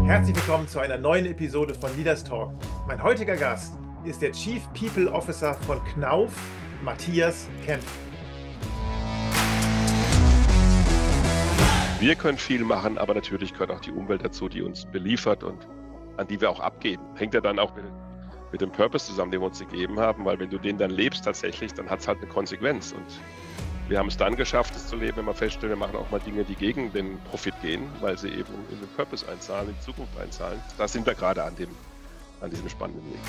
Herzlich willkommen zu einer neuen Episode von Leaders Talk. Mein heutiger Gast ist der Chief People Officer von Knauf, Matthias Kempf. Wir können viel machen, aber natürlich gehört auch die Umwelt dazu, die uns beliefert und an die wir auch abgeben. Hängt ja dann auch mit dem Purpose zusammen, den wir uns gegeben haben, weil wenn du den dann lebst tatsächlich, dann hat es halt eine Konsequenz. Und wir haben es dann geschafft, es zu leben, wenn wir feststellen, wir machen auch mal Dinge, die gegen den Profit gehen, weil sie eben in den Purpose einzahlen, in die Zukunft einzahlen. Da sind wir gerade an diesem spannenden Weg.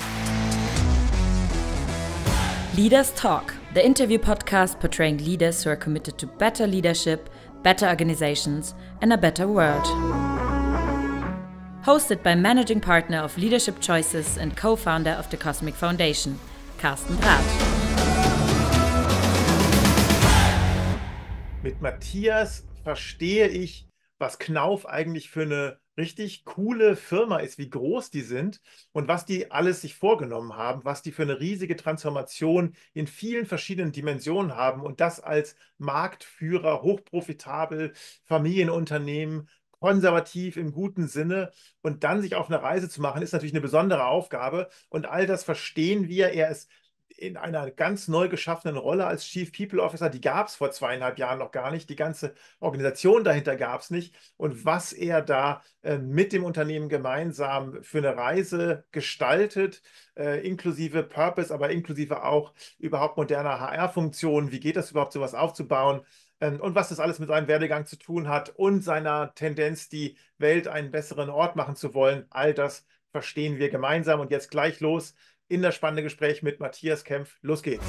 Leaders Talk, the interview podcast portraying leaders who are committed to better leadership, better organizations, and a better world. Hosted by Managing Partner of Leadership Choices and Co-Founder of the Cosmic Foundation, Carsten Brath. Mit Matthias verstehe ich, was Knauf eigentlich für eine richtig coole Firma ist, wie groß die sind und was die alles sich vorgenommen haben, was die für eine riesige Transformation in vielen verschiedenen Dimensionen haben und das als Marktführer, hochprofitabel, Familienunternehmen, konservativ im guten Sinne und dann sich auf eine Reise zu machen, ist natürlich eine besondere Aufgabe und all das verstehen wir. Er ist in einer ganz neu geschaffenen Rolle als Chief People Officer, die gab es vor 2,5 Jahren noch gar nicht, die ganze Organisation dahinter gab es nicht und was er da mit dem Unternehmen gemeinsam für eine Reise gestaltet, inklusive Purpose, aber inklusive auch überhaupt moderner HR-Funktionen, wie geht das überhaupt, sowas aufzubauen und was das alles mit seinem Werdegang zu tun hat und seiner Tendenz, die Welt einen besseren Ort machen zu wollen, all das verstehen wir gemeinsam und jetzt gleich los in das spannende Gespräch mit Matthias Kempf. Los geht's.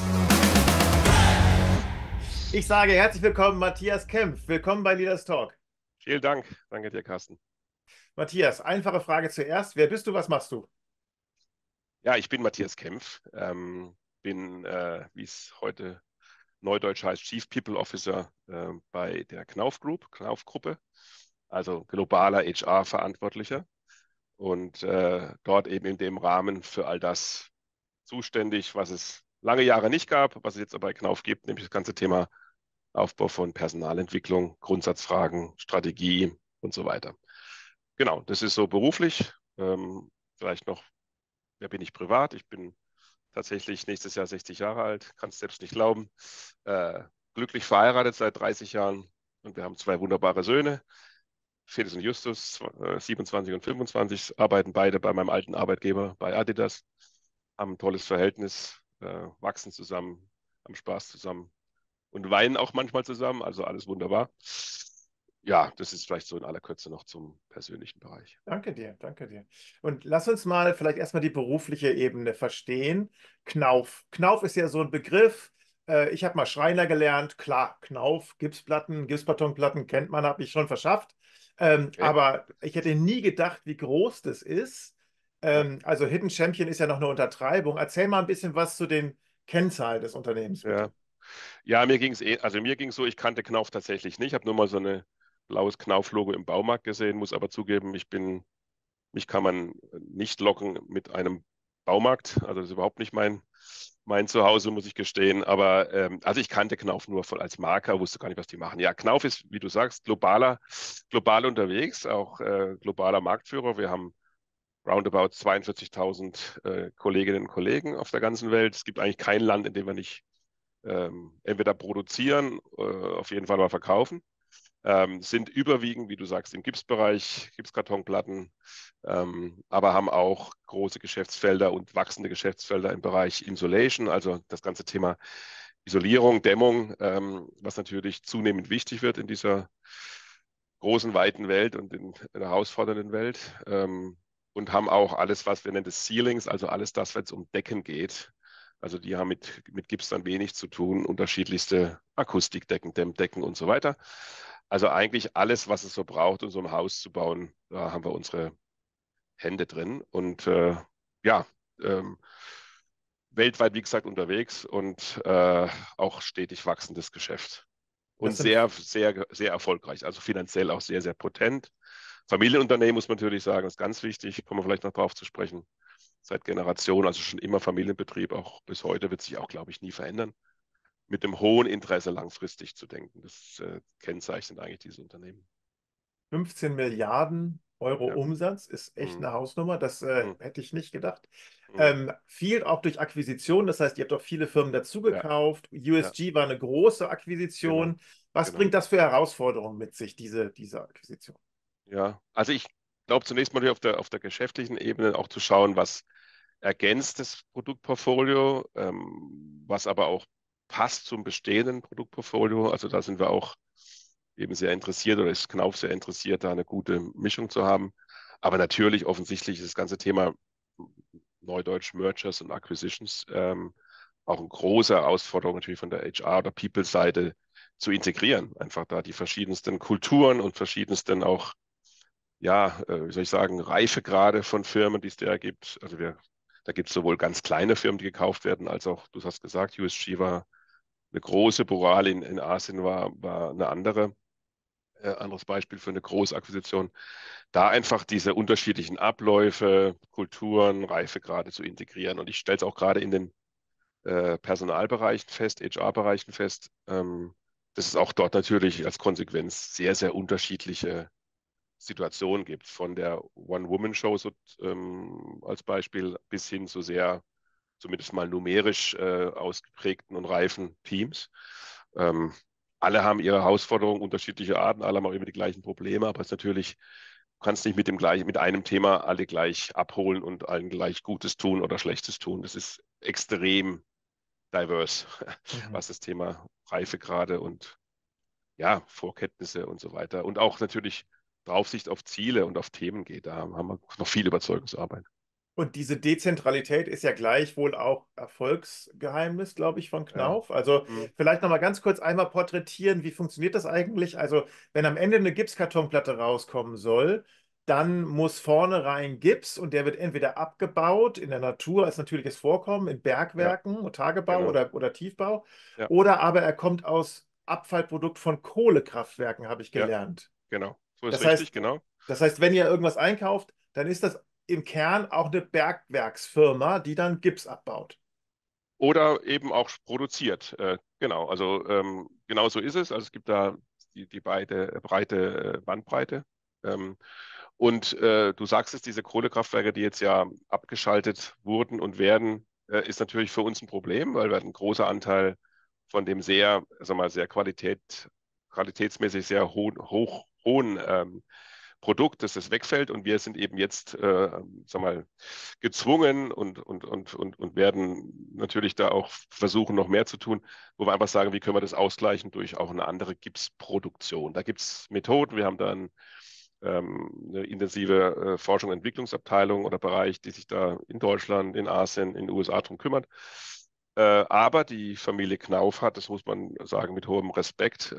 Ich sage herzlich willkommen, Matthias Kempf. Willkommen bei Leaders Talk. Vielen Dank. Danke dir, Carsten. Matthias, einfache Frage zuerst. Wer bist du, was machst du? Ja, ich bin Matthias Kempf. Bin, wie es heute neudeutsch heißt, Chief People Officer bei der Knauf Group, Knauf Gruppe, also globaler HR-Verantwortlicher. Und dort eben in dem Rahmen für all das zuständig, was es lange Jahre nicht gab, was es jetzt aber bei Knauf gibt, nämlich das ganze Thema Aufbau von Personalentwicklung, Grundsatzfragen, Strategie und so weiter. Genau, das ist so beruflich. Vielleicht noch, wer bin ich privat? Ich bin tatsächlich nächstes Jahr 60 Jahre alt, kann es selbst nicht glauben. Glücklich verheiratet seit 30 Jahren und wir haben 2 wunderbare Söhne. Felix und Justus, 27 und 25, arbeiten beide bei meinem alten Arbeitgeber bei Adidas, haben ein tolles Verhältnis, wachsen zusammen, haben Spaß zusammen und weinen auch manchmal zusammen, also alles wunderbar. Ja, das ist vielleicht so in aller Kürze noch zum persönlichen Bereich. Danke dir, danke dir. Und lass uns mal vielleicht erstmal die berufliche Ebene verstehen. Knauf. Knauf ist ja so ein Begriff. Ich habe mal Schreiner gelernt. Klar, Knauf, Gipsplatten, Gipsbetonplatten kennt man, habe ich schon verschafft. Okay. Aber ich hätte nie gedacht, wie groß das ist. Ja. Also Hidden Champion ist ja noch eine Untertreibung. Erzähl mal ein bisschen was zu den Kennzahlen des Unternehmens, bitte. Ja, mir ging es so, ich kannte Knauf tatsächlich nicht, habe nur mal so ein blaues Knauf-Logo im Baumarkt gesehen, muss aber zugeben, mich kann man nicht locken mit einem Baumarkt, also das ist überhaupt nicht mein Zuhause, muss ich gestehen, aber also ich kannte Knauf nur als Marker, wusste gar nicht, was die machen. Ja, Knauf ist, wie du sagst, global unterwegs, auch globaler Marktführer. Wir haben roundabout 42.000 Kolleginnen und Kollegen auf der ganzen Welt. Es gibt eigentlich kein Land, in dem wir nicht entweder produzieren, auf jeden Fall mal verkaufen. Sind überwiegend, wie du sagst, im Gipsbereich, Gipskartonplatten, aber haben auch große Geschäftsfelder und wachsende Geschäftsfelder im Bereich Insulation, also das ganze Thema Isolierung, Dämmung, was natürlich zunehmend wichtig wird in dieser großen, weiten Welt und in einer herausfordernden Welt. Und haben auch alles, was wir nennen, das Ceilings, also alles das, wenn es um Decken geht. Also die haben mit Gips dann wenig zu tun, unterschiedlichste Akustikdecken, Dämmdecken und so weiter. Also eigentlich alles, was es so braucht, um so ein Haus zu bauen, da haben wir unsere Hände drin. Und ja, weltweit, wie gesagt, unterwegs und auch stetig wachsendes Geschäft. Und Das sind sehr, sehr, sehr erfolgreich, also finanziell auch sehr, sehr potent. Familienunternehmen muss man natürlich sagen, ist ganz wichtig, kommen wir vielleicht noch drauf zu sprechen. Seit Generationen, also schon immer Familienbetrieb, auch bis heute wird sich auch, glaube ich, nie verändern. Mit dem hohen Interesse langfristig zu denken. Das kennzeichnet eigentlich diese Unternehmen. 15 Milliarden Euro Ja. Umsatz, ist echt Mhm. eine Hausnummer, das Mhm. hätte ich nicht gedacht. Mhm. Viel auch durch Akquisition, das heißt, ihr habt auch viele Firmen Ja, dazugekauft. ja, USG war eine große genau, Akquisition. Was genau. bringt das für Herausforderungen mit sich, diese Akquisition? Ja, also ich glaube zunächst mal auf der geschäftlichen Ebene auch zu schauen, was ergänzt das Produktportfolio, was aber auch passt zum bestehenden Produktportfolio. Also da sind wir auch eben sehr interessiert oder ist Knauf sehr interessiert, da eine gute Mischung zu haben. Aber natürlich offensichtlich ist das ganze Thema Neudeutsch Mergers und Acquisitions auch eine große Herausforderung natürlich von der HR- oder People-Seite zu integrieren. Einfach da die verschiedensten Kulturen und verschiedensten auch, ja, wie soll ich sagen, Reifegrade von Firmen, die es da gibt. Also da gibt es sowohl ganz kleine Firmen, die gekauft werden, als auch, du hast gesagt, USG war eine große, Boral in Asien war eine andere. Anderes Beispiel für eine Großakquisition, da einfach diese unterschiedlichen Abläufe, Kulturen, Reifegrade zu integrieren. Und ich stelle es auch gerade in den Personalbereichen fest, HR-Bereichen fest, dass es auch dort natürlich als Konsequenz sehr, sehr unterschiedliche Situationen gibt. Von der One-Woman-Show so, als Beispiel bis hin zu sehr, zumindest mal numerisch ausgeprägten und reifen Teams. Ähm, alle haben ihre Herausforderungen, unterschiedliche Arten, alle haben auch immer die gleichen Probleme, aber es ist natürlich, du kannst nicht mit einem Thema alle gleich abholen und allen gleich Gutes tun oder Schlechtes tun. Das ist extrem diverse, Mhm. was das Thema Reifegrade und ja, Vorkenntnisse und so weiter. Und auch natürlich Draufsicht auf Ziele und auf Themen geht. Da haben wir noch viel Überzeugungsarbeit. Und diese Dezentralität ist ja gleichwohl auch Erfolgsgeheimnis, glaube ich, von Ja. Knauf. Also Hm. vielleicht noch mal ganz kurz einmal porträtieren, wie funktioniert das eigentlich? Also wenn am Ende eine Gipskartonplatte rauskommen soll, dann muss vorne rein Gips und der wird entweder abgebaut in der Natur als natürliches Vorkommen, in Ja, Bergwerken, Tagebau genau. oder Tiefbau, Ja, oder aber er kommt aus Abfallprodukt von Kohlekraftwerken, habe ich ja, gelernt. genau. So ist Das richtig, heißt, genau. wenn ihr irgendwas einkauft, dann ist das im Kern auch eine Bergwerksfirma, die dann Gips abbaut. Oder eben auch produziert. Genau, also genau so ist es. Also es gibt da die beide breite Bandbreite. Ähm, und du sagst es, diese Kohlekraftwerke, die jetzt ja abgeschaltet wurden und werden, ist natürlich für uns ein Problem, weil wir ein großer Anteil von dem sehr, sag mal, sehr qualitätsmäßig sehr hohen Produkt, dass es wegfällt und wir sind eben jetzt, sag mal, gezwungen und werden natürlich da auch versuchen, noch mehr zu tun, wo wir einfach sagen, wie können wir das ausgleichen durch auch eine andere Gipsproduktion. Da gibt es Methoden, wir haben dann eine intensive Forschung- und Entwicklungsabteilung oder Bereich, die sich da in Deutschland, in Asien, in den USA drum kümmert. Aber die Familie Knauf hat, das muss man sagen, mit hohem Respekt,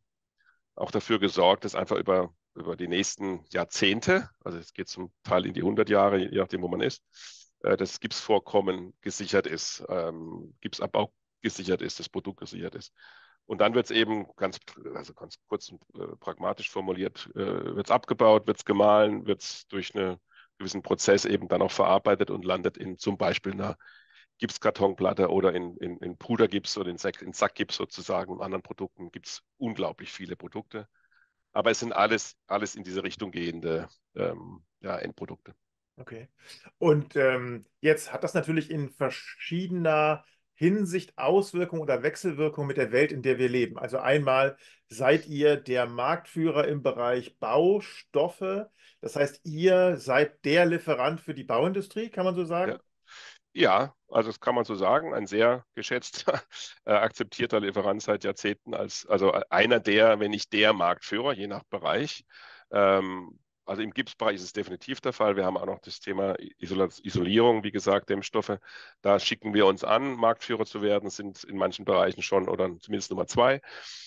auch dafür gesorgt, dass einfach über die nächsten Jahrzehnte, also es geht zum Teil in die 100 Jahre, je nachdem, wo man ist, das Gipsvorkommen gesichert ist, Gipsabbau gesichert ist, das Produkt gesichert ist. Und dann wird es eben also ganz kurz und pragmatisch formuliert, wird es abgebaut, wird es gemahlen, wird es durch einen gewissen Prozess eben dann auch verarbeitet und landet in zum Beispiel einer Gipskartonplatte oder in Pudergips oder in Sackgips sozusagen und anderen Produkten gibt es unglaublich viele Produkte. Aber es sind alles in diese Richtung gehende ja, Endprodukte. Okay. Und jetzt hat das natürlich in verschiedener Hinsicht Auswirkungen oder Wechselwirkungen mit der Welt, in der wir leben. Also einmal seid ihr der Marktführer im Bereich Baustoffe. Das heißt, ihr seid der Lieferant für die Bauindustrie, kann man so Ja. sagen? Ja, also das kann man so sagen, ein sehr geschätzter, akzeptierter Lieferant seit Jahrzehnten also einer der, wenn nicht der Marktführer, je nach Bereich. Also im Gipsbereich ist es definitiv der Fall. Wir haben auch noch das Thema Isolierung, wie gesagt, Dämmstoffe. Da schicken wir uns an, Marktführer zu werden, sind in manchen Bereichen schon oder zumindest Nummer zwei.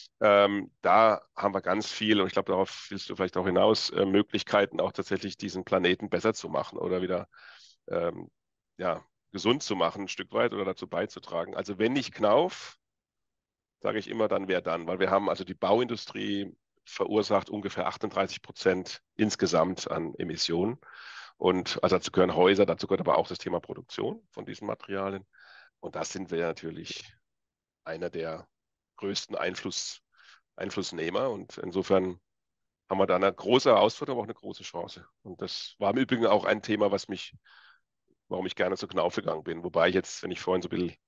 Da haben wir ganz viel, und ich glaube, darauf willst du vielleicht auch hinaus, Möglichkeiten auch tatsächlich diesen Planeten besser zu machen oder wieder ähm, ja, gesund zu machen, ein Stück weit oder dazu beizutragen. Also wenn nicht Knauf, sage ich immer, dann wer dann? Weil wir haben also die Bauindustrie verursacht ungefähr 38% insgesamt an Emissionen. Und also dazu gehören Häuser, dazu gehört aber auch das Thema Produktion von diesen Materialien. Und da sind wir natürlich einer der größten Einflussnehmer. Und insofern haben wir da eine große Herausforderung, aber auch eine große Chance. Und das war im Übrigen auch ein Thema, warum ich gerne zu Knauf gegangen bin. Wobei ich jetzt, wenn ich vorhin so ein bisschen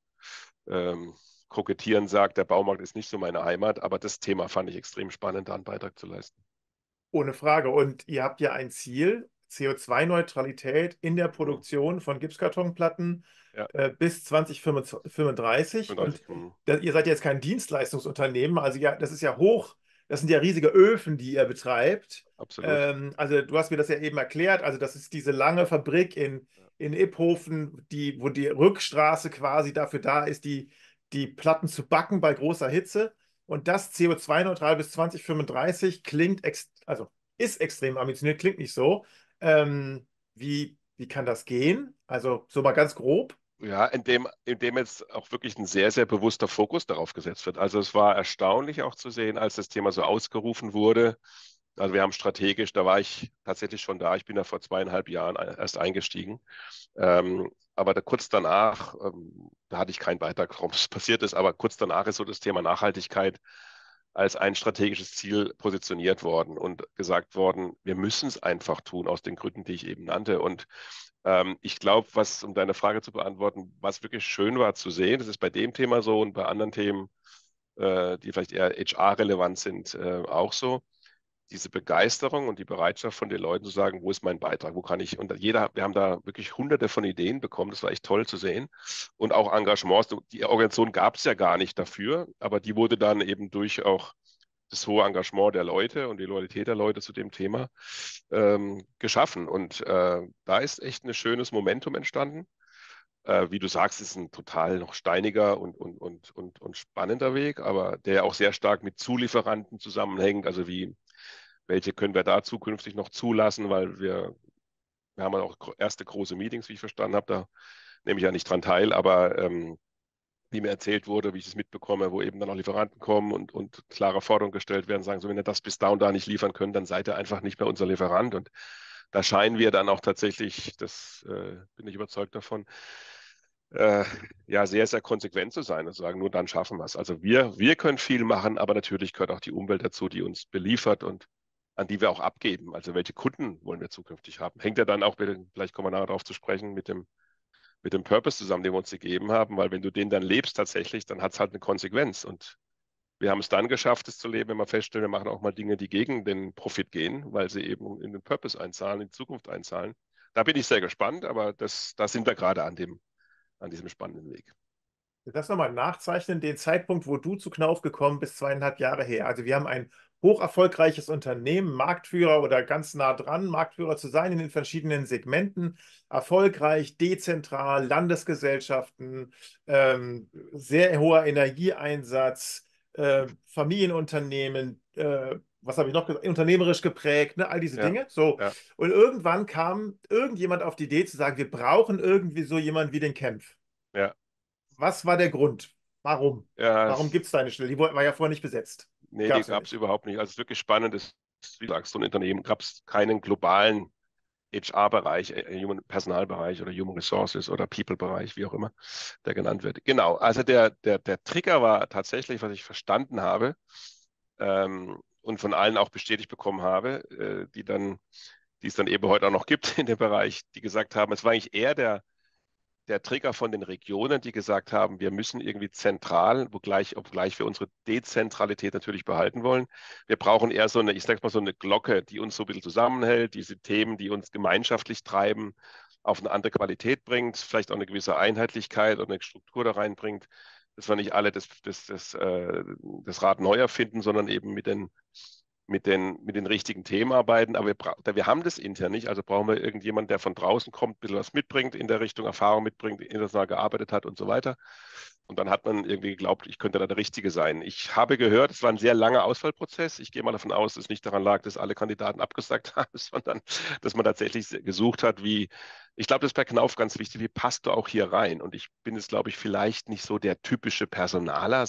kokettieren sage, der Baumarkt ist nicht so meine Heimat, aber das Thema fand ich extrem spannend, da einen Beitrag zu leisten. Ohne Frage. Und ihr habt ja ein Ziel, CO2-Neutralität in der Mhm. Produktion von Gipskartonplatten Ja, bis 2035. Und 35. Mhm. ihr seid jetzt kein Dienstleistungsunternehmen, also ja, das ist ja hoch, das sind ja riesige Öfen, die ihr betreibt. Absolut. Also du hast mir das ja eben erklärt, also das ist diese lange Fabrik in Iphofen, wo die Rückstraße quasi dafür da ist, die Platten zu backen bei großer Hitze. Und das CO2-neutral bis 2035 also ist extrem ambitioniert, klingt nicht so. Wie kann das gehen? Also so mal ganz grob. Ja, indem jetzt auch wirklich ein sehr, sehr bewusster Fokus darauf gesetzt wird. Also es war erstaunlich auch zu sehen, als das Thema so ausgerufen wurde. Also wir haben strategisch, da war ich tatsächlich schon da. Ich bin da vor 2,5 Jahren erst eingestiegen. Aber kurz danach, da hatte ich keinen Beitrag, warum das passiert ist, aber kurz danach ist so das Thema Nachhaltigkeit als ein strategisches Ziel positioniert worden und gesagt worden, wir müssen es einfach tun, aus den Gründen, die ich eben nannte. Und ich glaube, um deine Frage zu beantworten, was wirklich schön war zu sehen, das ist bei dem Thema so und bei anderen Themen, die vielleicht eher HR-relevant sind, auch so, diese Begeisterung und die Bereitschaft von den Leuten zu sagen, wo ist mein Beitrag, wo kann ich, und wir haben da wirklich hunderte von Ideen bekommen, das war echt toll zu sehen und auch Engagements, die Organisation gab es ja gar nicht dafür, aber die wurde dann eben durch auch das hohe Engagement der Leute und die Loyalität der Leute zu dem Thema geschaffen. Und da ist echt ein schönes Momentum entstanden. Wie du sagst, ist ein total noch steiniger und spannender Weg, aber der auch sehr stark mit Zulieferanten zusammenhängt. Also welche können wir da zukünftig noch zulassen, weil wir haben ja auch erste große Meetings, wie ich verstanden habe, da nehme ich ja nicht dran teil, aber wie mir erzählt wurde, wie ich es mitbekomme, wo eben dann auch Lieferanten kommen und klare Forderungen gestellt werden, sagen so, wenn ihr das bis da und da nicht liefern könnt, dann seid ihr einfach nicht mehr unser Lieferant. Und da scheinen wir dann auch tatsächlich, das bin ich überzeugt davon, äh, ja, sehr, sehr konsequent zu sein und zu sagen, nur dann schaffen wir es. Also wir können viel machen, aber natürlich gehört auch die Umwelt dazu, die uns beliefert und an die wir auch abgeben. Also welche Kunden wollen wir zukünftig haben? Hängt ja dann auch, vielleicht kommen wir nachher darauf zu sprechen, mit dem Purpose zusammen, den wir uns gegeben haben, weil wenn du den dann lebst tatsächlich, dann hat es halt eine Konsequenz. Und wir haben es dann geschafft, es zu leben, wenn wir feststellen, wir machen auch mal Dinge, die gegen den Profit gehen, weil sie eben in den Purpose einzahlen, in die Zukunft einzahlen. Da bin ich sehr gespannt, aber da sind wir gerade an diesem spannenden Weg. Das nochmal nachzeichnen, den Zeitpunkt, wo du zu Knauf gekommen bist, 2,5 Jahre her. Also wir haben ein hoch erfolgreiches Unternehmen, Marktführer oder ganz nah dran, Marktführer zu sein in den verschiedenen Segmenten, erfolgreich, dezentral, Landesgesellschaften, sehr hoher Energieeinsatz, Familienunternehmen, was habe ich noch gesagt, unternehmerisch geprägt, ne, all diese Ja, Dinge. So. ja, Und irgendwann kam irgendjemand auf die Idee zu sagen, wir brauchen irgendwie so jemanden wie den Kempf. ja, Was war der Grund? Warum? ja. Warum gibt es da eine Stelle? Die war ja vorher nicht besetzt. Nee, Gab die es ja gab es nicht. überhaupt nicht. Also es ist wirklich spannend, wie du sagst, so ein Unternehmen gab es keinen globalen HR-Bereich, Personalbereich oder Human Resources oder People-Bereich, wie auch immer der genannt wird. Genau, also der Trigger war tatsächlich, was ich verstanden habe und von allen auch bestätigt bekommen habe, die es dann eben heute auch noch gibt in dem Bereich, die gesagt haben, es war eigentlich eher der Trigger von den Regionen, die gesagt haben, wir müssen irgendwie zentral, obgleich wir unsere Dezentralität natürlich behalten wollen. Wir brauchen eher so eine, ich sag mal, so eine Glocke, die uns so ein bisschen zusammenhält, diese Themen, die uns gemeinschaftlich treiben, auf eine andere Qualität bringt, vielleicht auch eine gewisse Einheitlichkeit und eine Struktur da reinbringt, dass wir nicht alle das Rad neu erfinden, sondern eben mit den richtigen Themen arbeiten. Aber wir haben das intern nicht, also brauchen wir irgendjemanden, der von draußen kommt, ein bisschen was mitbringt in der Richtung, Erfahrung mitbringt, international gearbeitet hat und so weiter. Und dann hat man irgendwie geglaubt, ich könnte da der Richtige sein. Ich habe gehört, es war ein sehr langer Auswahlprozess. Ich gehe mal davon aus, dass es nicht daran lag, dass alle Kandidaten abgesagt haben, sondern dass man tatsächlich gesucht hat, ich glaube, das ist bei Knauf ganz wichtig, wie passt du auch hier rein? Und ich bin jetzt, glaube ich, vielleicht nicht so der typische Personaler,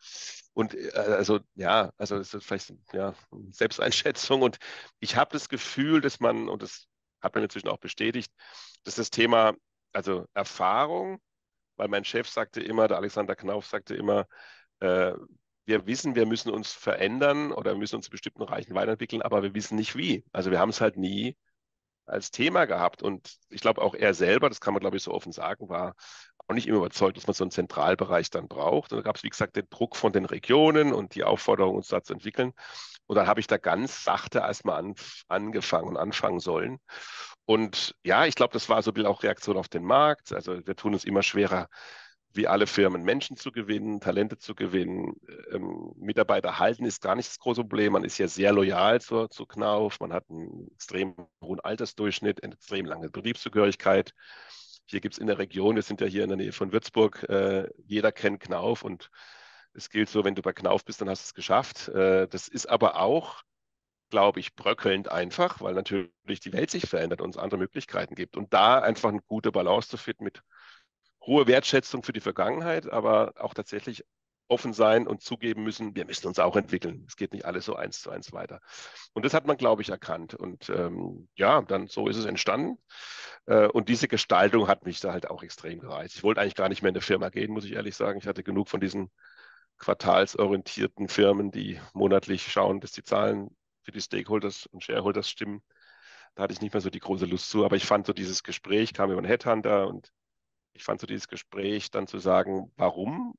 also ja, also das ist vielleicht ja, Selbsteinschätzung. Und ich habe das Gefühl, und das hat man inzwischen auch bestätigt, dass das Thema, also Erfahrung, weil mein Chef sagte immer, der Alexander Knauf sagte immer, äh, wir wissen, wir müssen uns verändern oder wir müssen uns in bestimmten Bereichen weiterentwickeln, aber wir wissen nicht wie. Also wir haben es halt nie als Thema gehabt. Und ich glaube auch er selber, das kann man glaube ich so offen sagen, war auch nicht immer überzeugt, dass man so einen Zentralbereich dann braucht. Und da gab es, wie gesagt, den Druck von den Regionen und die Aufforderung, uns da zu entwickeln. Und dann habe ich da ganz sachte erstmal angefangen und anfangen sollen. Und ja, ich glaube, das war so ein bisschen auch Reaktion auf den Markt. Also wir tun uns immer schwerer, wie alle Firmen, Menschen zu gewinnen, Talente zu gewinnen. Mitarbeiter halten ist gar nicht das große Problem. Man ist ja sehr loyal zu Knauf. Man hat einen extrem hohen Altersdurchschnitt, eine extrem lange Betriebszugehörigkeit. Hier gibt es in der Region, wir sind ja hier in der Nähe von Würzburg, jeder kennt Knauf und es gilt so, wenn du bei Knauf bist, dann hast du es geschafft. Das ist aber auch, glaube ich, bröckelnd einfach, weil natürlich die Welt sich verändert und es andere Möglichkeiten gibt. Und da einfach eine gute Balance zu finden mit hohe Wertschätzung für die Vergangenheit, aber auch tatsächlich offen sein und zugeben müssen, wir müssen uns auch entwickeln. Es geht nicht alles so 1:1 weiter. Und das hat man, glaube ich, erkannt. Und ja, dann so ist es entstanden. Und diese Gestaltung hat mich da halt auch extrem gereizt. Ich wollte eigentlich gar nicht mehr in der Firma gehen, muss ich ehrlich sagen. Ich hatte genug von diesen quartalsorientierten Firmen, die monatlich schauen, dass die Zahlen für die Stakeholders und Shareholders stimmen. Da hatte ich nicht mehr so die große Lust zu. Aber ich fand so dieses Gespräch, kam über einen Headhunter und ich fand so dieses Gespräch dann zu sagen, warum,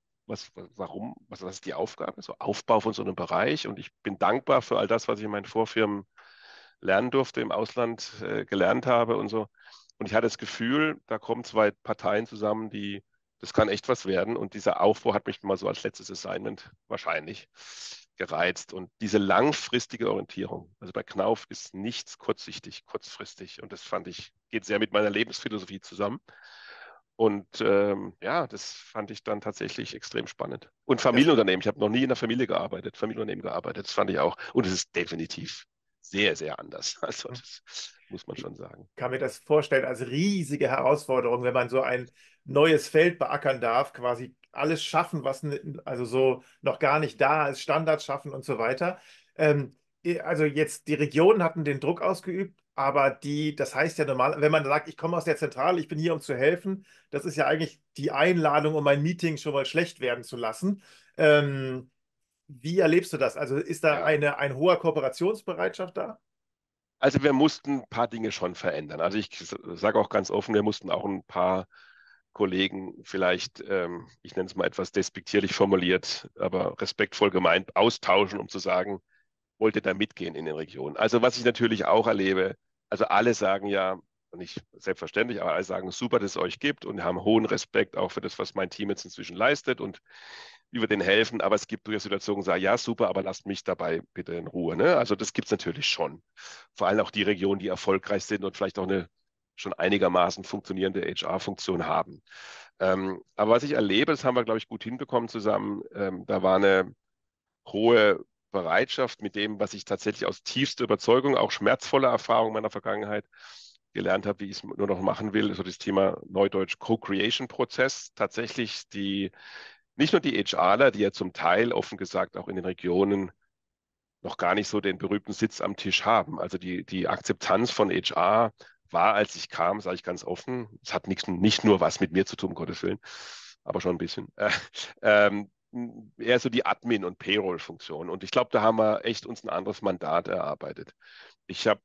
was ist die Aufgabe? So Aufbau von so einem Bereich. Und ich bin dankbar für all das, was ich in meinen Vorfirmen lernen durfte, im Ausland gelernt habe und so. Und ich hatte das Gefühl, da kommen zwei Parteien zusammen, das kann echt was werden. Und dieser Aufbau hat mich mal so als letztes Assignment wahrscheinlich gereizt. Und diese langfristige Orientierung, also bei Knauf ist nichts kurzsichtig, kurzfristig. Und das fand ich, geht sehr mit meiner Lebensphilosophie zusammen. Und ja, das fand ich dann tatsächlich extrem spannend. Und Das Familienunternehmen, ich habe noch nie in der Familienunternehmen gearbeitet, das fand ich auch. Und es ist definitiv sehr, sehr anders. Also das muss man schon sagen. kann mir das vorstellen als riesige Herausforderung, wenn man so ein neues Feld beackern darf, quasi alles schaffen, was also so noch gar nicht da ist, Standards schaffen und so weiter. Ähm, also jetzt die Regionen hatten den Druck ausgeübt, aber das heißt ja normal, wenn man sagt, ich komme aus der Zentrale, ich bin hier, um zu helfen, das ist ja eigentlich die Einladung, um ein Meeting schon mal schlecht werden zu lassen. Wie erlebst du das? Also ist da Ja. ein hoher Kooperationsbereitschaft da? Also wir mussten ein paar Dinge schon verändern. Also ich sage auch ganz offen, wir mussten auch ein paar Kollegen vielleicht, ich nenne es mal etwas despektierlich formuliert, aber respektvoll gemeint, austauschen, um zu sagen, wollt ihr da mitgehen in den Regionen? Also was ich natürlich auch erlebe, also alle sagen ja, nicht selbstverständlich, aber alle sagen, super, dass es euch gibt und haben hohen Respekt auch für das, was mein Team jetzt inzwischen leistet und wie wir denen helfen. Aber es gibt durchaus Situationen, sagen, ja, super, aber lasst mich dabei bitte in Ruhe. Ne? Also das gibt es natürlich schon. Vor allem auch die Regionen, die erfolgreich sind und vielleicht auch eine schon einigermaßen funktionierende HR-Funktion haben. Aber was ich erlebe, das haben wir, glaube ich, gut hinbekommen zusammen. Da war eine hohe Bereitschaft mit dem, was ich tatsächlich aus tiefster Überzeugung, auch schmerzvoller Erfahrung meiner Vergangenheit gelernt habe, wie ich es nur noch machen will, so das Thema Neudeutsch Co-Creation-Prozess. Tatsächlich nicht nur die HRler, die ja zum Teil offen gesagt auch in den Regionen noch gar nicht so den berühmten Sitz am Tisch haben. Also die Akzeptanz von HR war, als ich kam, sage ich ganz offen, es hat nicht nur was mit mir zu tun, um Gottes Willen, aber schon ein bisschen. Ähm, Eher so die Admin- und Payroll-Funktion. Und ich glaube, da haben wir echt uns ein anderes Mandat erarbeitet. Ich habe,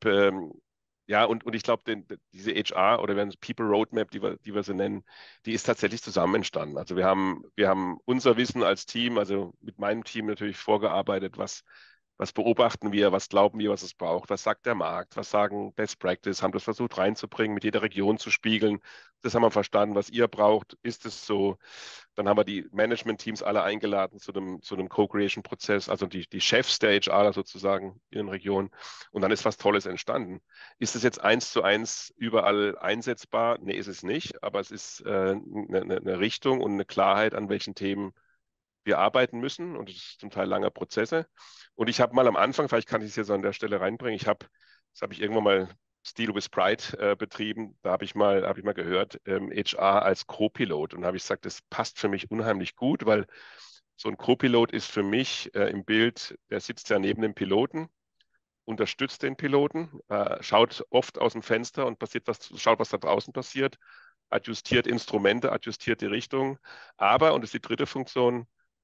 ja, und ich glaube, diese HR oder People Roadmap, die wir so nennen, die ist tatsächlich zusammen entstanden. Also wir haben unser Wissen als Team, also mit meinem Team natürlich vorgearbeitet, was beobachten wir, was glauben wir, was es braucht, was sagt der Markt, was sagen Best Practice, haben das versucht reinzubringen, mit jeder Region zu spiegeln. Das haben wir verstanden, was ihr braucht, ist es so. Dann haben wir die Management-Teams alle eingeladen zu einem Co-Creation-Prozess, also die Chefs der HR sozusagen in den Regionen. Und dann ist was Tolles entstanden. Ist es jetzt 1:1 überall einsetzbar? Nee, ist es nicht, aber es ist eine Richtung und eine Klarheit, an welchen Themen wir arbeiten müssen und es ist zum Teil lange Prozesse. Und ich habe mal am Anfang, vielleicht kann ich es jetzt an der Stelle reinbringen, das habe ich irgendwann mal Steal with Pride betrieben. Da habe ich mal gehört, HR als Co-Pilot und habe ich gesagt, das passt für mich unheimlich gut, weil so ein Co-Pilot ist für mich im Bild, der sitzt ja neben dem Piloten, unterstützt den Piloten, schaut oft aus dem Fenster und schaut, was da draußen passiert, adjustiert Instrumente, adjustiert die Richtung. Aber, und das ist die dritte Funktion,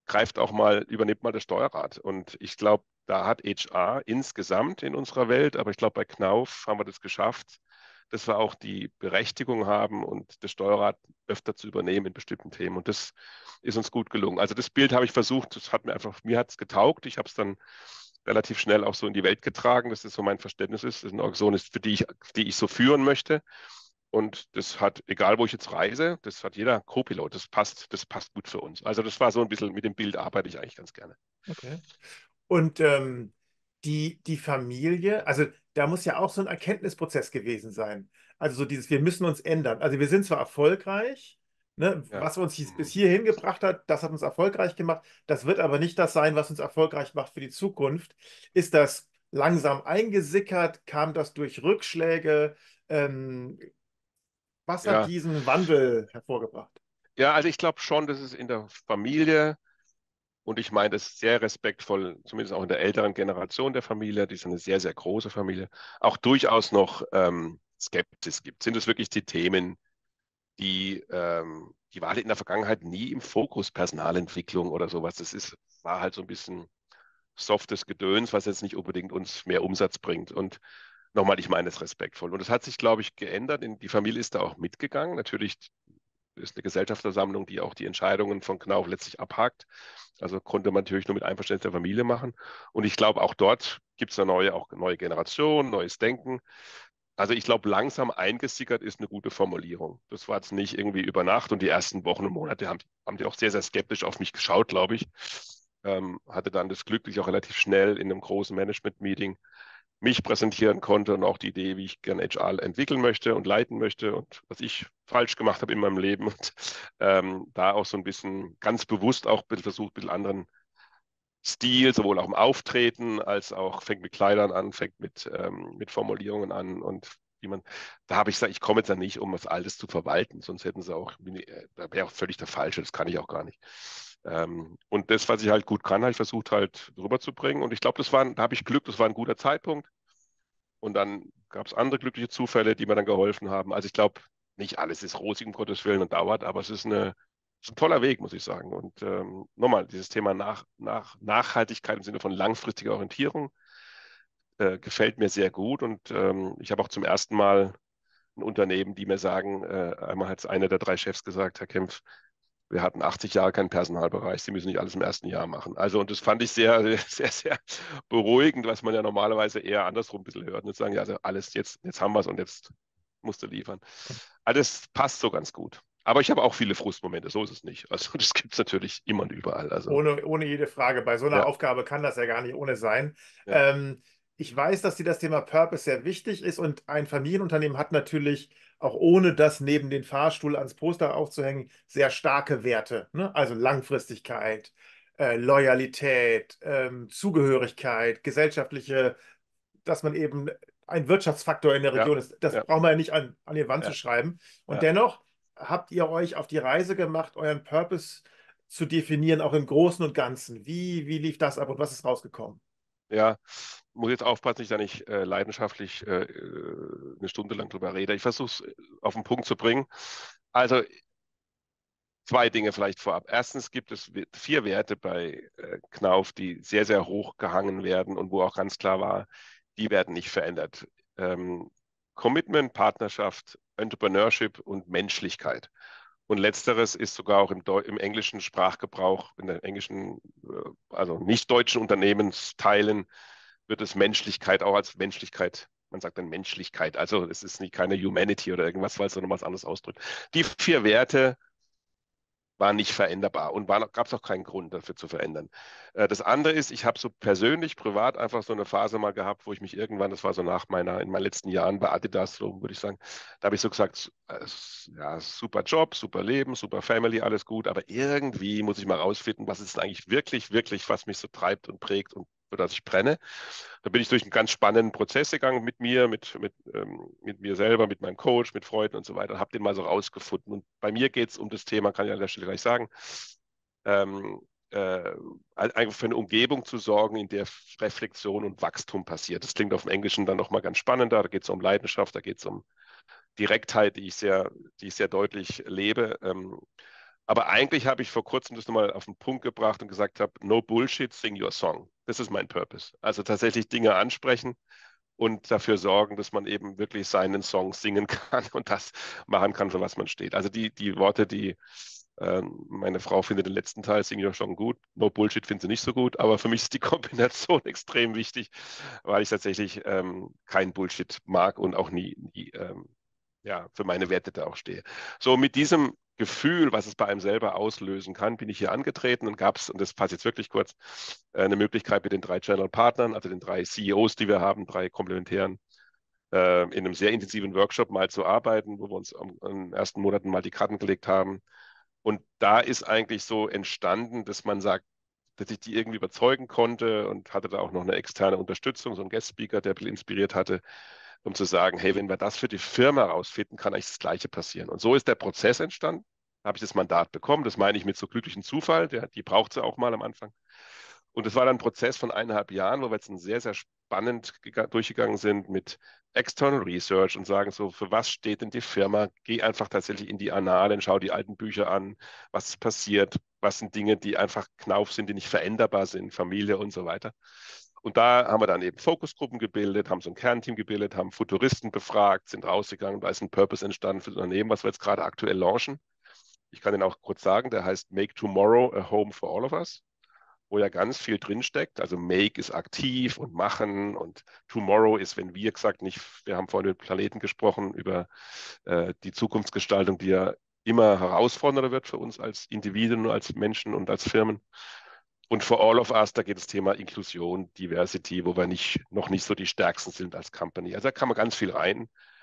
übernimmt mal das Steuerrad. Und ich glaube, da hat HR insgesamt in unserer Welt, aber ich glaube, bei Knauf haben wir das geschafft, dass wir auch die Berechtigung haben und das Steuerrad öfter zu übernehmen in bestimmten Themen. Und das ist uns gut gelungen. Also das Bild habe ich versucht, mir hat es getaugt. Ich habe es dann relativ schnell auch so in die Welt getragen, dass das so mein Verständnis ist. Das ist eine Organisation ist, die ich so führen möchte. Und das hat, egal wo ich jetzt reise, das hat jeder Co-Pilot, das passt gut für uns. Also das war so ein bisschen, mit dem Bild arbeite ich eigentlich ganz gerne. Okay. Und die Familie, also da muss ja auch so ein Erkenntnisprozess gewesen sein. Also so dieses, wir müssen uns ändern. Also wir sind zwar erfolgreich, ne, Ja. was uns bis hierhin gebracht hat, das hat uns erfolgreich gemacht. Das wird aber nicht das sein, was uns erfolgreich macht für die Zukunft. Ist das langsam eingesickert? Kam das durch Rückschläge? Ähm, Was hat Ja, diesen Wandel hervorgebracht? ja, also ich glaube schon, dass es in der Familie, und ich meine das sehr respektvoll, zumindest auch in der älteren Generation der Familie, die ist eine sehr, sehr große Familie, auch durchaus noch Skepsis gibt. Sind es wirklich die Themen, die war halt in der Vergangenheit nie im Fokus, Personalentwicklung oder sowas. War halt so ein bisschen softes Gedöns, was jetzt nicht unbedingt uns mehr Umsatz bringt. Und nochmal, ich meine es respektvoll. Und es hat sich, glaube ich, geändert. Die Familie ist da auch mitgegangen. Natürlich ist eine Gesellschaftersammlung, die auch die Entscheidungen von Knauf letztlich abhakt. Also konnte man natürlich nur mit Einverständnis der Familie machen. Und ich glaube, auch dort gibt es auch neue Generation, neues Denken. Also ich glaube, langsam eingesickert ist eine gute Formulierung. Das war jetzt nicht irgendwie über Nacht und die ersten Wochen und Monate haben die auch sehr, sehr skeptisch auf mich geschaut, glaube ich. Hatte dann das Glück, dass ich auch relativ schnell in einem großen Management-Meeting mich präsentieren konnte und auch die Idee, wie ich gerne HR entwickeln möchte und leiten möchte und was ich falsch gemacht habe in meinem Leben. Und da auch so ein bisschen ganz bewusst auch ein bisschen versucht, ein bisschen anderen Stil, sowohl auch im Auftreten als auch fängt mit Kleidern an, fängt mit Formulierungen an und da habe ich gesagt, ich komme jetzt ja nicht, um was Altes zu verwalten, sonst hätten sie auch, da wäre auch völlig der Falsche, das kann ich auch gar nicht. Und das, was ich halt gut kann, habe ich versucht halt rüberzubringen und ich glaube, da habe ich Glück, das war ein guter Zeitpunkt und dann gab es andere glückliche Zufälle, die mir dann geholfen haben. Also ich glaube, nicht alles ist rosig, um Gottes Willen und dauert, aber es ist ein toller Weg, muss ich sagen. Und nochmal, dieses Thema Nachhaltigkeit im Sinne von langfristiger Orientierung gefällt mir sehr gut. Und ich habe auch zum ersten Mal ein Unternehmen, die mir sagen, einmal hat einer der 3 Chefs gesagt, Herr Kempf, wir hatten 80 Jahre keinen Personalbereich, Sie müssen nicht alles im ersten Jahr machen. Also, und das fand ich sehr, sehr, sehr beruhigend, was man ja normalerweise eher andersrum ein bisschen hört. Und sagen, ja, also alles, jetzt haben wir es und jetzt musst du liefern. Alles passt so ganz gut. Aber ich habe auch viele Frustmomente, so ist es nicht. Also das gibt es natürlich immer und überall. Also Ohne jede Frage. Bei so einer ja, Aufgabe kann das ja gar nicht ohne sein. ja, Ich weiß, dass dir das Thema Purpose sehr wichtig ist und ein Familienunternehmen hat natürlich auch ohne das neben den Fahrstuhl ans Poster aufzuhängen, sehr starke Werte. Ne? Also Langfristigkeit, Loyalität, Zugehörigkeit, gesellschaftliche, dass man eben ein Wirtschaftsfaktor in der ja, Region ist. Das ja, braucht man ja nicht an die Wand zu ja, schreiben. Und ja. dennoch habt ihr euch auf die Reise gemacht, euren Purpose zu definieren, auch im Großen und Ganzen. Wie lief das ab und was ist rausgekommen? Ja, muss jetzt aufpassen, dass ich da nicht leidenschaftlich eine Stunde lang drüber rede. Ich versuche es auf den Punkt zu bringen. Also 2 Dinge vielleicht vorab. Erstens gibt es 4 Werte bei Knauf, die sehr, sehr hoch gehangen werden und wo auch ganz klar war, die werden nicht verändert. Ähm, Commitment, Partnerschaft, Entrepreneurship und Menschlichkeit. Und letzteres ist sogar auch im englischen Sprachgebrauch, in den englischen, also nicht deutschen Unternehmensteilen, wird es Menschlichkeit auch als Menschlichkeit, man sagt dann Menschlichkeit, also es ist nicht keine Humanity oder irgendwas, weil es noch was anderes ausdrückt. Die 4 Werte war nicht veränderbar und gab es auch keinen Grund dafür zu verändern. Das andere ist, ich habe so persönlich, privat einfach so eine Phase mal gehabt, wo ich mich irgendwann, das war so in meinen letzten Jahren bei Adidas, so würde ich sagen, da habe ich so gesagt, ja, super Job, super Leben, super Family, alles gut, aber irgendwie muss ich mal rausfinden, was ist denn eigentlich wirklich, wirklich, was mich so treibt und prägt und für das ich brenne. Da bin ich durch einen ganz spannenden Prozess gegangen mit mir, mit mir selber, mit meinem Coach, mit Freunden und so weiter, habe den mal so rausgefunden. Und bei mir geht es um das Thema, kann ich an der Stelle gleich sagen, ähm, einfach für eine Umgebung zu sorgen, in der Reflexion und Wachstum passiert. Das klingt auf dem Englischen dann nochmal ganz spannender. Da geht es um Leidenschaft, da geht es um Direktheit, die ich sehr deutlich lebe. Aber eigentlich habe ich vor kurzem das nochmal auf den Punkt gebracht und gesagt habe, no bullshit, sing your song. Das ist mein Purpose. Also tatsächlich Dinge ansprechen und dafür sorgen, dass man eben wirklich seinen Song singen kann und das machen kann, für was man steht. Also die Worte, die meine Frau findet den letzten Teil, Sing Your Song, gut. No Bullshit findet sie nicht so gut, aber für mich ist die Kombination extrem wichtig, weil ich tatsächlich kein Bullshit mag und auch nie ja, für meine Werte da auch stehe. So mit diesem Gefühl, was es bei einem selber auslösen kann, bin ich hier angetreten und gab es, und das passt jetzt wirklich kurz, eine Möglichkeit mit den 3 Channel-Partnern, also den 3 CEOs, die wir haben, 3 komplementären, in einem sehr intensiven Workshop mal zu arbeiten, wo wir uns in den ersten Monaten mal die Karten gelegt haben. Und da ist eigentlich so entstanden, dass man sagt, dass ich die irgendwie überzeugen konnte und hatte da auch noch eine externe Unterstützung, so einen Guest-Speaker, der ein bisschen inspiriert hatte, um zu sagen, hey, wenn wir das für die Firma rausfinden, kann eigentlich das Gleiche passieren. Und so ist der Prozess entstanden. Da habe ich das Mandat bekommen. Das meine ich mit so glücklichen Zufall. Die braucht sie auch mal am Anfang. Und es war dann ein Prozess von 1,5 Jahren, wo wir jetzt sehr, sehr spannend durchgegangen sind mit External Research und sagen so, für was steht denn die Firma? Geh einfach tatsächlich in die Annalen, schau die alten Bücher an, was ist passiert, was sind Dinge, die einfach Knauf sind, die nicht veränderbar sind, Familie und so weiter. Und da haben wir dann eben Fokusgruppen gebildet, haben so ein Kernteam gebildet, haben Futuristen befragt, sind rausgegangen, da ist ein Purpose entstanden für das Unternehmen, was wir jetzt gerade aktuell launchen. Ich kann den auch kurz sagen, der heißt Make Tomorrow a Home for All of Us, wo ja ganz viel drinsteckt. Also Make ist aktiv und machen und Tomorrow ist, wenn wir gesagt, nicht, wir haben vorhin über Planeten gesprochen, über die Zukunftsgestaltung, die ja immer herausfordernder wird für uns als Individuen, als Menschen und als Firmen. Und for all of us, da geht das Thema Inklusion, Diversity, wo wir noch nicht so die Stärksten sind als Company. Also da kann man ganz viel rein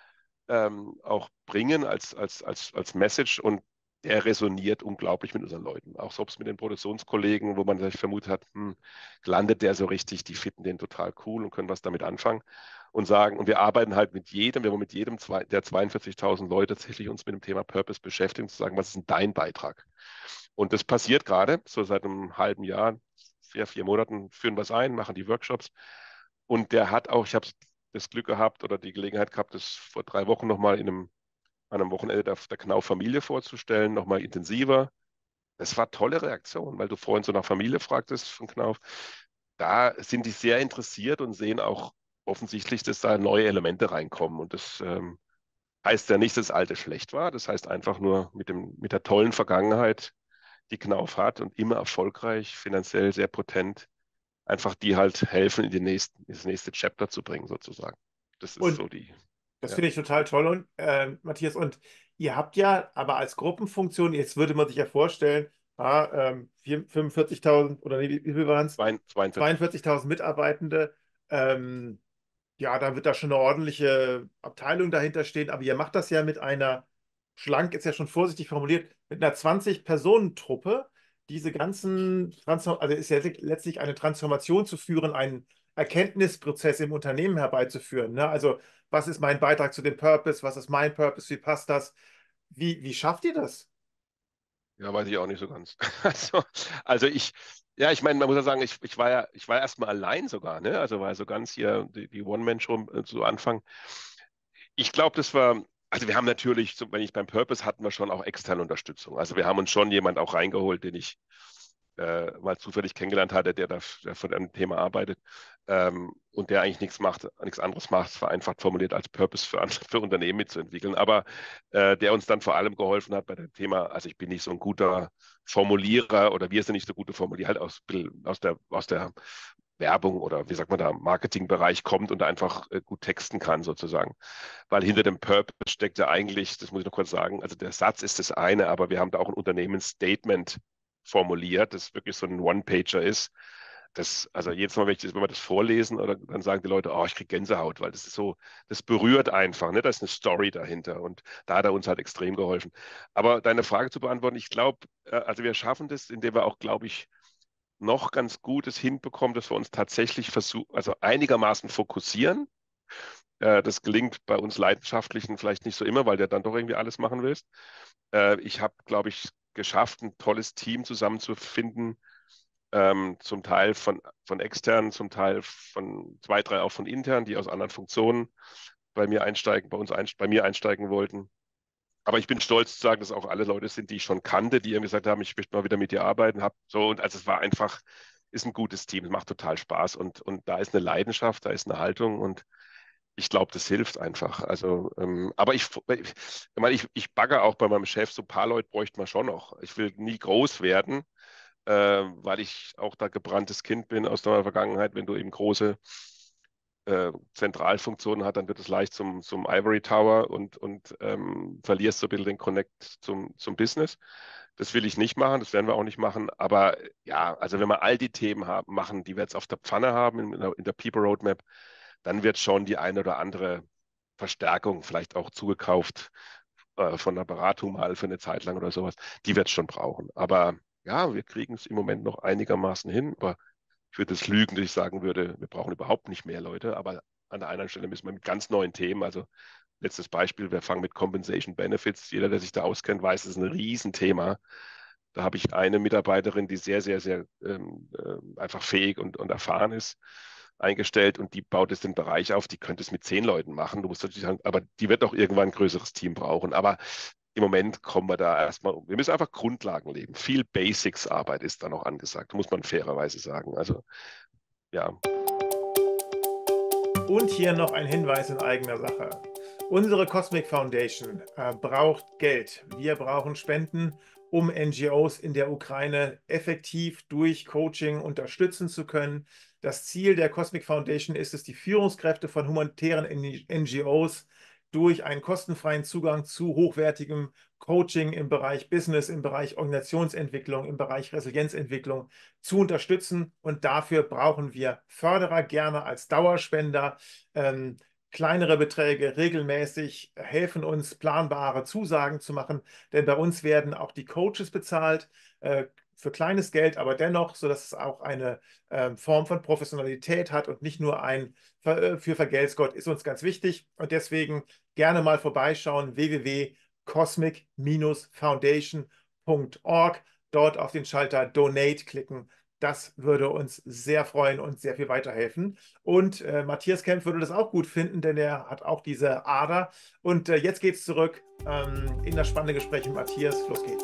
auch bringen als Message und der resoniert unglaublich mit unseren Leuten. Auch selbst mit den Produktionskollegen, wo man sich vermutet hat, landet der so richtig, die finden den total cool und können was damit anfangen und sagen, und wir arbeiten halt mit jedem, wir wollen mit jedem der 42.000 Leute tatsächlich uns mit dem Thema Purpose beschäftigen, zu sagen, was ist denn dein Beitrag? Und das passiert gerade, so seit einem halben Jahr, 4 Monaten führen wir es ein, machen die Workshops. Und der hat auch, ich habe das Glück gehabt oder die Gelegenheit gehabt, das vor 3 Wochen nochmal an einem Wochenende der Knauf Familie vorzustellen, nochmal intensiver. Das war tolle Reaktion, weil du vorhin so nach Familie fragtest von Knauf. Da sind die sehr interessiert und sehen auch offensichtlich, dass da neue Elemente reinkommen. Und das heißt ja nicht, dass das Alte schlecht war. Das heißt einfach nur mit der tollen Vergangenheit, die Knauf hat und immer erfolgreich, finanziell sehr potent, einfach die halt helfen, ins nächste Chapter zu bringen, sozusagen. Das ist Und so die, das ja. finde ich total toll, und, Matthias. Und ihr habt ja aber als Gruppenfunktion, jetzt würde man sich ja vorstellen, 45.000 oder nee, wie viel waren es? 42. 42.000 Mitarbeitende. Ähm, ja, dann wird da schon eine ordentliche Abteilung dahinter stehen. Aber ihr macht das ja mit einer, schlank ist ja schon vorsichtig formuliert, mit einer 20-Personen-Truppe. Diese ganzen, also ist ja letztlich eine Transformation zu führen, einen Erkenntnisprozess im Unternehmen herbeizuführen. Ne? Also, was ist mein Beitrag zu dem Purpose? Was ist mein Purpose? Wie passt das? Wie schafft ihr das? Ja, weiß ich auch nicht so ganz. Also ja, ich meine, man muss ja sagen, ich war erstmal allein sogar, ne? Also war so ganz hier die One-Man-Show zu Anfang. Ich glaube, also wir haben natürlich, wenn ich beim Purpose hatten wir schon auch externe Unterstützung. Also wir haben uns schon jemand auch reingeholt, den ich mal zufällig kennengelernt hatte, der von einem Thema arbeitet und der eigentlich nichts anderes macht, vereinfacht formuliert, als Purpose für Unternehmen mitzuentwickeln. Aber der uns dann vor allem geholfen hat bei dem Thema, also ich bin nicht so ein guter Formulierer oder wir sind nicht so gute Formulierer, halt aus der Werbung oder wie sagt man da, Marketingbereich kommt und da einfach gut texten kann sozusagen. Weil hinter dem Purpose steckt ja eigentlich, das muss ich noch kurz sagen, also der Satz ist das eine, aber wir haben da auch ein Unternehmensstatement formuliert, das wirklich so ein One-Pager ist. Also jedes Mal, wenn wir das vorlesen, oder dann sagen die Leute, oh, ich kriege Gänsehaut, weil das ist so, das berührt einfach, ne? Da ist eine Story dahinter und da hat er uns halt extrem geholfen. Aber deine Frage zu beantworten, ich glaube, also wir schaffen das, indem wir auch, glaube ich, noch ganz Gutes hinbekommen, dass wir uns tatsächlich versuchen, also einigermaßen fokussieren. Das gelingt bei uns Leidenschaftlichen vielleicht nicht so immer, weil du dann doch irgendwie alles machen willst. Ich habe, glaube ich, geschafft, ein tolles Team zusammenzufinden, zum Teil von externen, zum Teil von 2, 3 auch von intern, die aus anderen Funktionen bei mir einsteigen wollten. Aber ich bin stolz zu sagen, dass auch alle Leute sind, die ich schon kannte, die irgendwie gesagt haben, ich möchte mal wieder mit dir arbeiten. Und also es war einfach, ist ein gutes Team, es macht total Spaß und da ist eine Leidenschaft, da ist eine Haltung und ich glaube, das hilft einfach. Also, aber ich bagger auch bei meinem Chef, so ein paar Leute bräuchte man schon noch. Ich will nie groß werden, weil ich auch da gebranntes Kind bin aus der Vergangenheit. Wenn du eben große Zentralfunktionen hast, dann wird es leicht zum Ivory Tower und verlierst so ein bisschen den Connect zum Business. Das will ich nicht machen, das werden wir auch nicht machen. Aber ja, also wenn wir all die Themen machen, die wir jetzt auf der Pfanne haben in der People Roadmap, dann wird schon die eine oder andere Verstärkung, vielleicht auch zugekauft von der Beratung mal für eine Zeit lang oder sowas, die wird es schon brauchen. Aber ja, wir kriegen es im Moment noch einigermaßen hin. Aber ich würde es lügen, dass ich sagen würde, wir brauchen überhaupt nicht mehr Leute. Aber an der einen Stelle müssen wir mit ganz neuen Themen, also letztes Beispiel, wir fangen mit Compensation Benefits. Jeder, der sich da auskennt, weiß, es ist ein Riesenthema. Da habe ich eine Mitarbeiterin, die sehr, sehr, sehr einfach fähig und erfahren ist, eingestellt und die baut jetzt den Bereich auf. Die könnte es mit 10 Leuten machen. Du musst natürlich sagen, aber die wird auch irgendwann ein größeres Team brauchen. Aber im Moment kommen wir da erstmal, wir müssen einfach Grundlagen legen. Viel Basics-Arbeit ist da noch angesagt, muss man fairerweise sagen. Also, ja. Und hier noch ein Hinweis in eigener Sache. Unsere Cosmic Foundation braucht Geld. Wir brauchen Spenden, um NGOs in der Ukraine effektiv durch Coaching unterstützen zu können. Das Ziel der Cosmic Foundation ist es, die Führungskräfte von humanitären NGOs durch einen kostenfreien Zugang zu hochwertigem Coaching im Bereich Business, im Bereich Organisationsentwicklung, im Bereich Resilienzentwicklung zu unterstützen. Und dafür brauchen wir Förderer, gerne als Dauerspender. Kleinere Beträge regelmäßig helfen uns, planbare Zusagen zu machen, denn bei uns werden auch die Coaches bezahlt, für kleines Geld, aber dennoch, sodass es auch eine Form von Professionalität hat und nicht nur ein für Vergelt's Gott, ist uns ganz wichtig. Und deswegen gerne mal vorbeischauen, www.cosmic-foundation.org, dort auf den Schalter Donate klicken. Das würde uns sehr freuen und sehr viel weiterhelfen. Und Matthias Kempf würde das auch gut finden, denn er hat auch diese Ader. Und jetzt geht's zurück in das spannende Gespräch mit Matthias. Los geht's.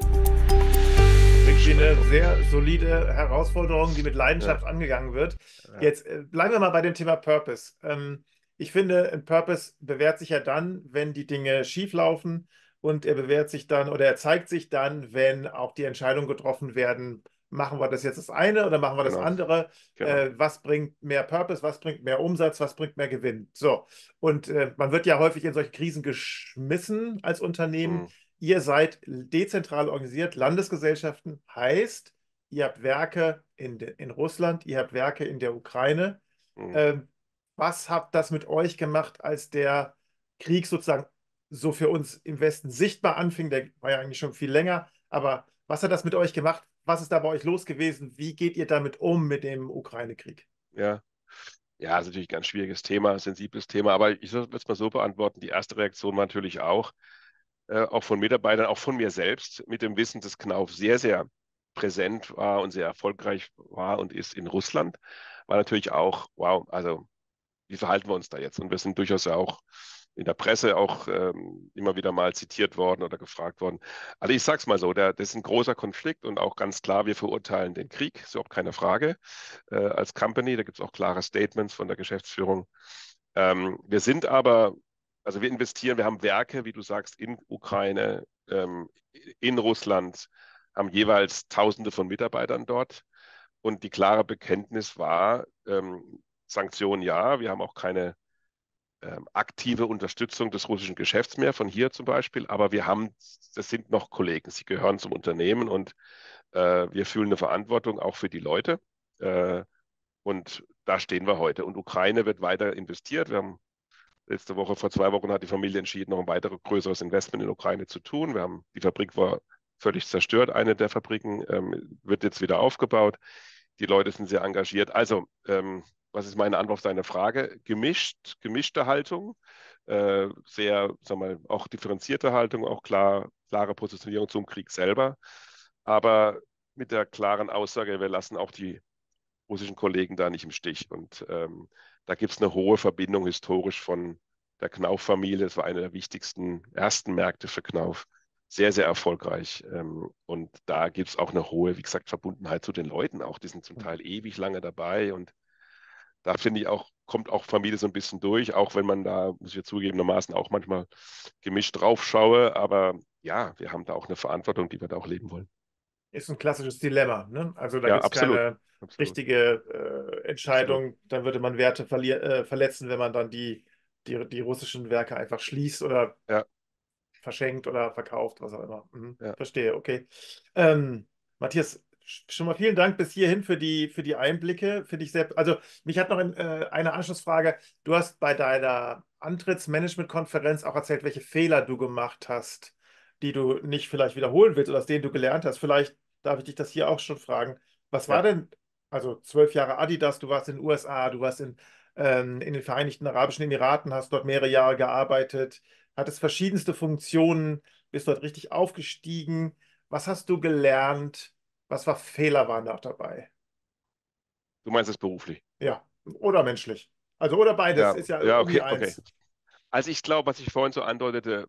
Wirklich eine sehr solide Herausforderung, die mit Leidenschaft angegangen wird. Ja. Jetzt bleiben wir mal bei dem Thema Purpose. Ich finde, ein Purpose bewährt sich ja dann, wenn die Dinge schief laufen, und er bewährt sich dann oder er zeigt sich dann, wenn auch die Entscheidungen getroffen werden, machen wir das jetzt das eine oder machen wir das Genau. andere? Genau. Was bringt mehr Purpose, was bringt mehr Umsatz, was bringt mehr Gewinn? So, und man wird ja häufig in solche Krisen geschmissen als Unternehmen. Mhm. Ihr seid dezentral organisiert, Landesgesellschaften heißt, ihr habt Werke in Russland, ihr habt Werke in der Ukraine. Mhm. Was hat das mit euch gemacht, als der Krieg sozusagen so für uns im Westen sichtbar anfing? Der war ja eigentlich schon viel länger, aber was hat das mit euch gemacht? Was ist da bei euch los gewesen? Wie geht ihr damit um mit dem Ukraine-Krieg? Ja. Ja, ist natürlich ein ganz schwieriges Thema, ein sensibles Thema, aber ich würde es mal so beantworten. Die erste Reaktion war natürlich auch von Mitarbeitern, auch von mir selbst, mit dem Wissen, dass Knauf sehr, sehr präsent war und sehr erfolgreich war und ist in Russland, war natürlich auch, wow, also wie verhalten wir uns da jetzt? Und wir sind durchaus ja auch in der Presse auch immer wieder mal zitiert worden oder gefragt worden. Also ich sage es mal so, das ist ein großer Konflikt und auch ganz klar, wir verurteilen den Krieg, ist auch keine Frage, als Company, da gibt es auch klare Statements von der Geschäftsführung. Wir sind aber, also wir investieren, wir haben Werke, wie du sagst, in Ukraine, in Russland, haben jeweils Tausende von Mitarbeitern dort. Und die klare Bekenntnis war, Sanktionen ja, wir haben auch keine aktive Unterstützung des russischen Geschäfts mehr, von hier zum Beispiel, aber das sind noch Kollegen, sie gehören zum Unternehmen und wir fühlen eine Verantwortung auch für die Leute und da stehen wir heute. Und Ukraine wird weiter investiert. Wir haben letzte Woche, vor 2 Wochen hat die Familie entschieden, noch ein weiteres größeres Investment in Ukraine zu tun. Die Fabrik war völlig zerstört, eine der Fabriken wird jetzt wieder aufgebaut. Die Leute sind sehr engagiert. Also, was ist meine Antwort auf deine Frage? Gemischte Haltung, sehr, sagen wir mal, auch differenzierte Haltung, auch klare Positionierung zum Krieg selber, aber mit der klaren Aussage, wir lassen auch die russischen Kollegen da nicht im Stich. Und da gibt es eine hohe Verbindung historisch von der Knauf-Familie. Das war einer der wichtigsten ersten Märkte für Knauf. Sehr, sehr erfolgreich. Und da gibt es auch eine hohe, wie gesagt, Verbundenheit zu den Leuten auch. Die sind zum Teil ewig lange dabei. Und da finde ich auch, kommt auch Familie so ein bisschen durch, auch wenn man da, muss ich ja zugegebenermaßen, auch manchmal gemischt drauf schaue. Aber ja, wir haben da auch eine Verantwortung, die wir da auch leben wollen. Ist ein klassisches Dilemma, ne? Also da Ja, gibt es absolut. keine Absolut. richtige Absolut. Entscheidung. Dann würde man Werte verletzen, wenn man dann die russischen Werke einfach schließt oder Ja, verschenkt oder verkauft, was auch immer. ja. Verstehe, okay. Ähm, Matthias, schon mal vielen Dank bis hierhin für die Einblicke. Finde ich sehr, also mich hat noch eine Anschlussfrage. Du hast bei deiner Antrittsmanagement-Konferenz auch erzählt, welche Fehler du gemacht hast, die du nicht vielleicht wiederholen willst oder aus denen du gelernt hast. Vielleicht darf ich dich das hier auch schon fragen. Was war Ja. denn, also 12 Jahre Adidas, du warst in den USA, du warst in den Vereinigten Arabischen Emiraten, hast dort mehrere Jahre gearbeitet, hattest verschiedenste Funktionen, bist dort richtig aufgestiegen. Was hast du gelernt? Was war Fehler waren da dabei? Du meinst es beruflich? Ja, oder menschlich. Also oder beides, Ja, ist ja ja, irgendwie okay, okay. eins. Also ich glaube, was ich vorhin so andeutete,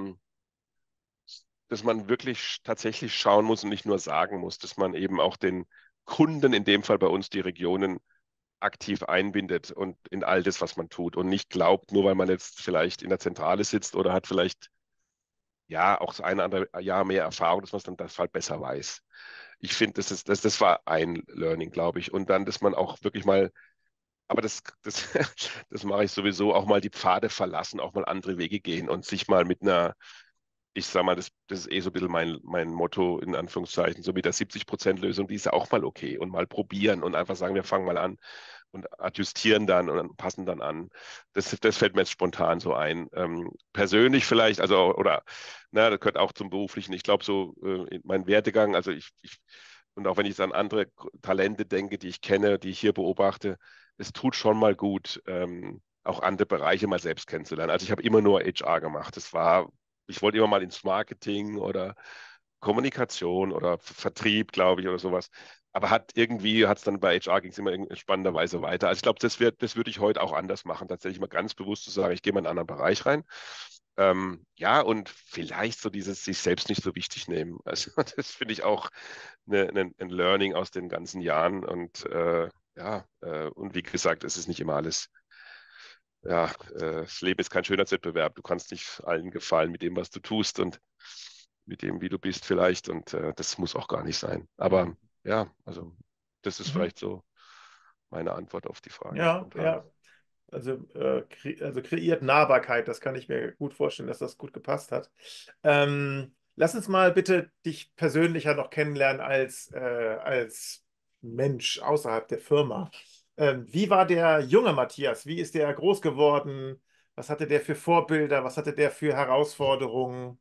dass man wirklich tatsächlich schauen muss und nicht nur sagen muss, dass man eben auch den Kunden, in dem Fall bei uns die Regionen, aktiv einbindet und in all das, was man tut und nicht glaubt, nur weil man jetzt vielleicht in der Zentrale sitzt oder hat vielleicht ja auch das eine oder andere Jahr mehr Erfahrung, dass man es dann das halt besser weiß. Ich finde, das war ein Learning, glaube ich. Und dann, dass man auch wirklich mal, aber das mache ich sowieso, auch mal die Pfade verlassen, auch mal andere Wege gehen und sich mal mit einer, ich sag mal, das ist eh so ein bisschen mein Motto, in Anführungszeichen, so mit der 70%-Lösung, die ist ja auch mal okay und mal probieren und einfach sagen, wir fangen mal an und adjustieren dann und passen dann an. Das fällt mir jetzt spontan so ein. Persönlich vielleicht, also, oder, na, das gehört auch zum Beruflichen. Ich glaube, so mein Werdegang, also und auch wenn ich an andere Talente denke, die ich kenne, die ich hier beobachte, es tut schon mal gut, auch andere Bereiche mal selbst kennenzulernen. Also ich habe immer nur HR gemacht. Ich wollte immer mal ins Marketing oder Kommunikation oder Vertrieb, glaube ich, oder sowas. Aber hat es dann bei HR ging es immer in spannender Weise weiter. Also ich glaube, das würde ich heute auch anders machen, tatsächlich mal ganz bewusst zu sagen, ich gehe mal in einen anderen Bereich rein. Ja, und vielleicht so dieses sich selbst nicht so wichtig nehmen. Also das finde ich auch ein Learning aus den ganzen Jahren. Und ja, und wie gesagt, es ist nicht immer alles. Ja, das Leben ist kein Schönheitswettbewerb. Du kannst nicht allen gefallen mit dem, was du tust und mit dem, wie du bist vielleicht. Und das muss auch gar nicht sein. Aber ja, also das ist Mhm. vielleicht so meine Antwort auf die Frage Ja, spontan. ja. Also kreiert Nahbarkeit, das kann ich mir gut vorstellen, dass das gut gepasst hat. Lass uns mal bitte dich persönlicher noch kennenlernen als Mensch außerhalb der Firma. Wie war der junge Matthias? Wie ist der groß geworden? Was hatte der für Vorbilder? Was hatte der für Herausforderungen?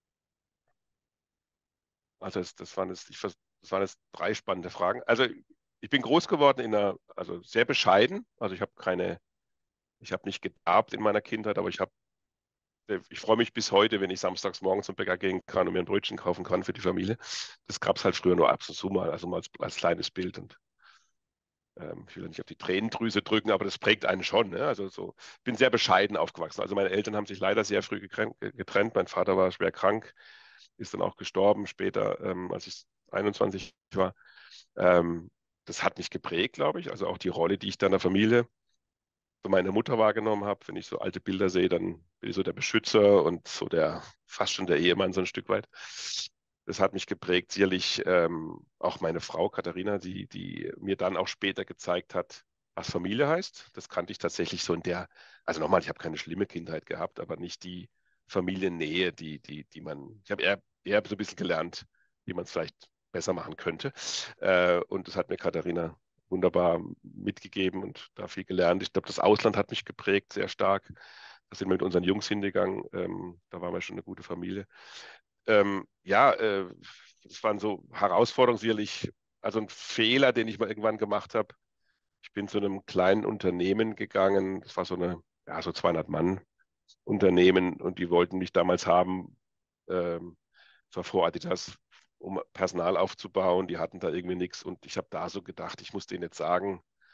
Also das waren jetzt drei spannende Fragen. Also ich bin groß geworden also sehr bescheiden. Also ich habe nicht geerbt in meiner Kindheit, aber ich freue mich bis heute, wenn ich samstags morgens zum Bäcker gehen kann und mir ein Brötchen kaufen kann für die Familie. Das gab es halt früher nur ab und zu mal, also mal als kleines Bild. Und ich will nicht auf die Tränendrüse drücken, aber das prägt einen schon. Ne? Also so, ich bin sehr bescheiden aufgewachsen. Also meine Eltern haben sich leider sehr früh getrennt. Mein Vater war schwer krank, ist dann auch gestorben später, als ich 21 war. Ähm, Das hat mich geprägt, glaube ich. Also auch die Rolle, die ich da in der Familie für meine Mutter wahrgenommen habe. Wenn ich so alte Bilder sehe, dann bin ich so der Beschützer und so fast schon der Ehemann so ein Stück weit. Das hat mich geprägt. Sicherlich auch meine Frau Katharina, die mir dann auch später gezeigt hat, was Familie heißt. Das kannte ich tatsächlich so also nochmal, ich habe keine schlimme Kindheit gehabt, aber nicht die Familiennähe, ich habe eher so ein bisschen gelernt, wie man es vielleicht besser machen könnte. Und das hat mir Katharina wunderbar mitgegeben und da viel gelernt. Ich glaube, das Ausland hat mich geprägt sehr stark. Da sind wir mit unseren Jungs hingegangen. Da waren wir schon eine gute Familie. Ja, das waren so Herausforderungen sicherlich. Also ein Fehler, den ich mal irgendwann gemacht habe. Ich bin zu einem kleinen Unternehmen gegangen. Das war so 200 Mann Unternehmen und die wollten mich damals haben. Das war vor Adidas, um Personal aufzubauen. Die hatten da irgendwie nichts und ich habe da so gedacht, ich muss denen jetzt sagen,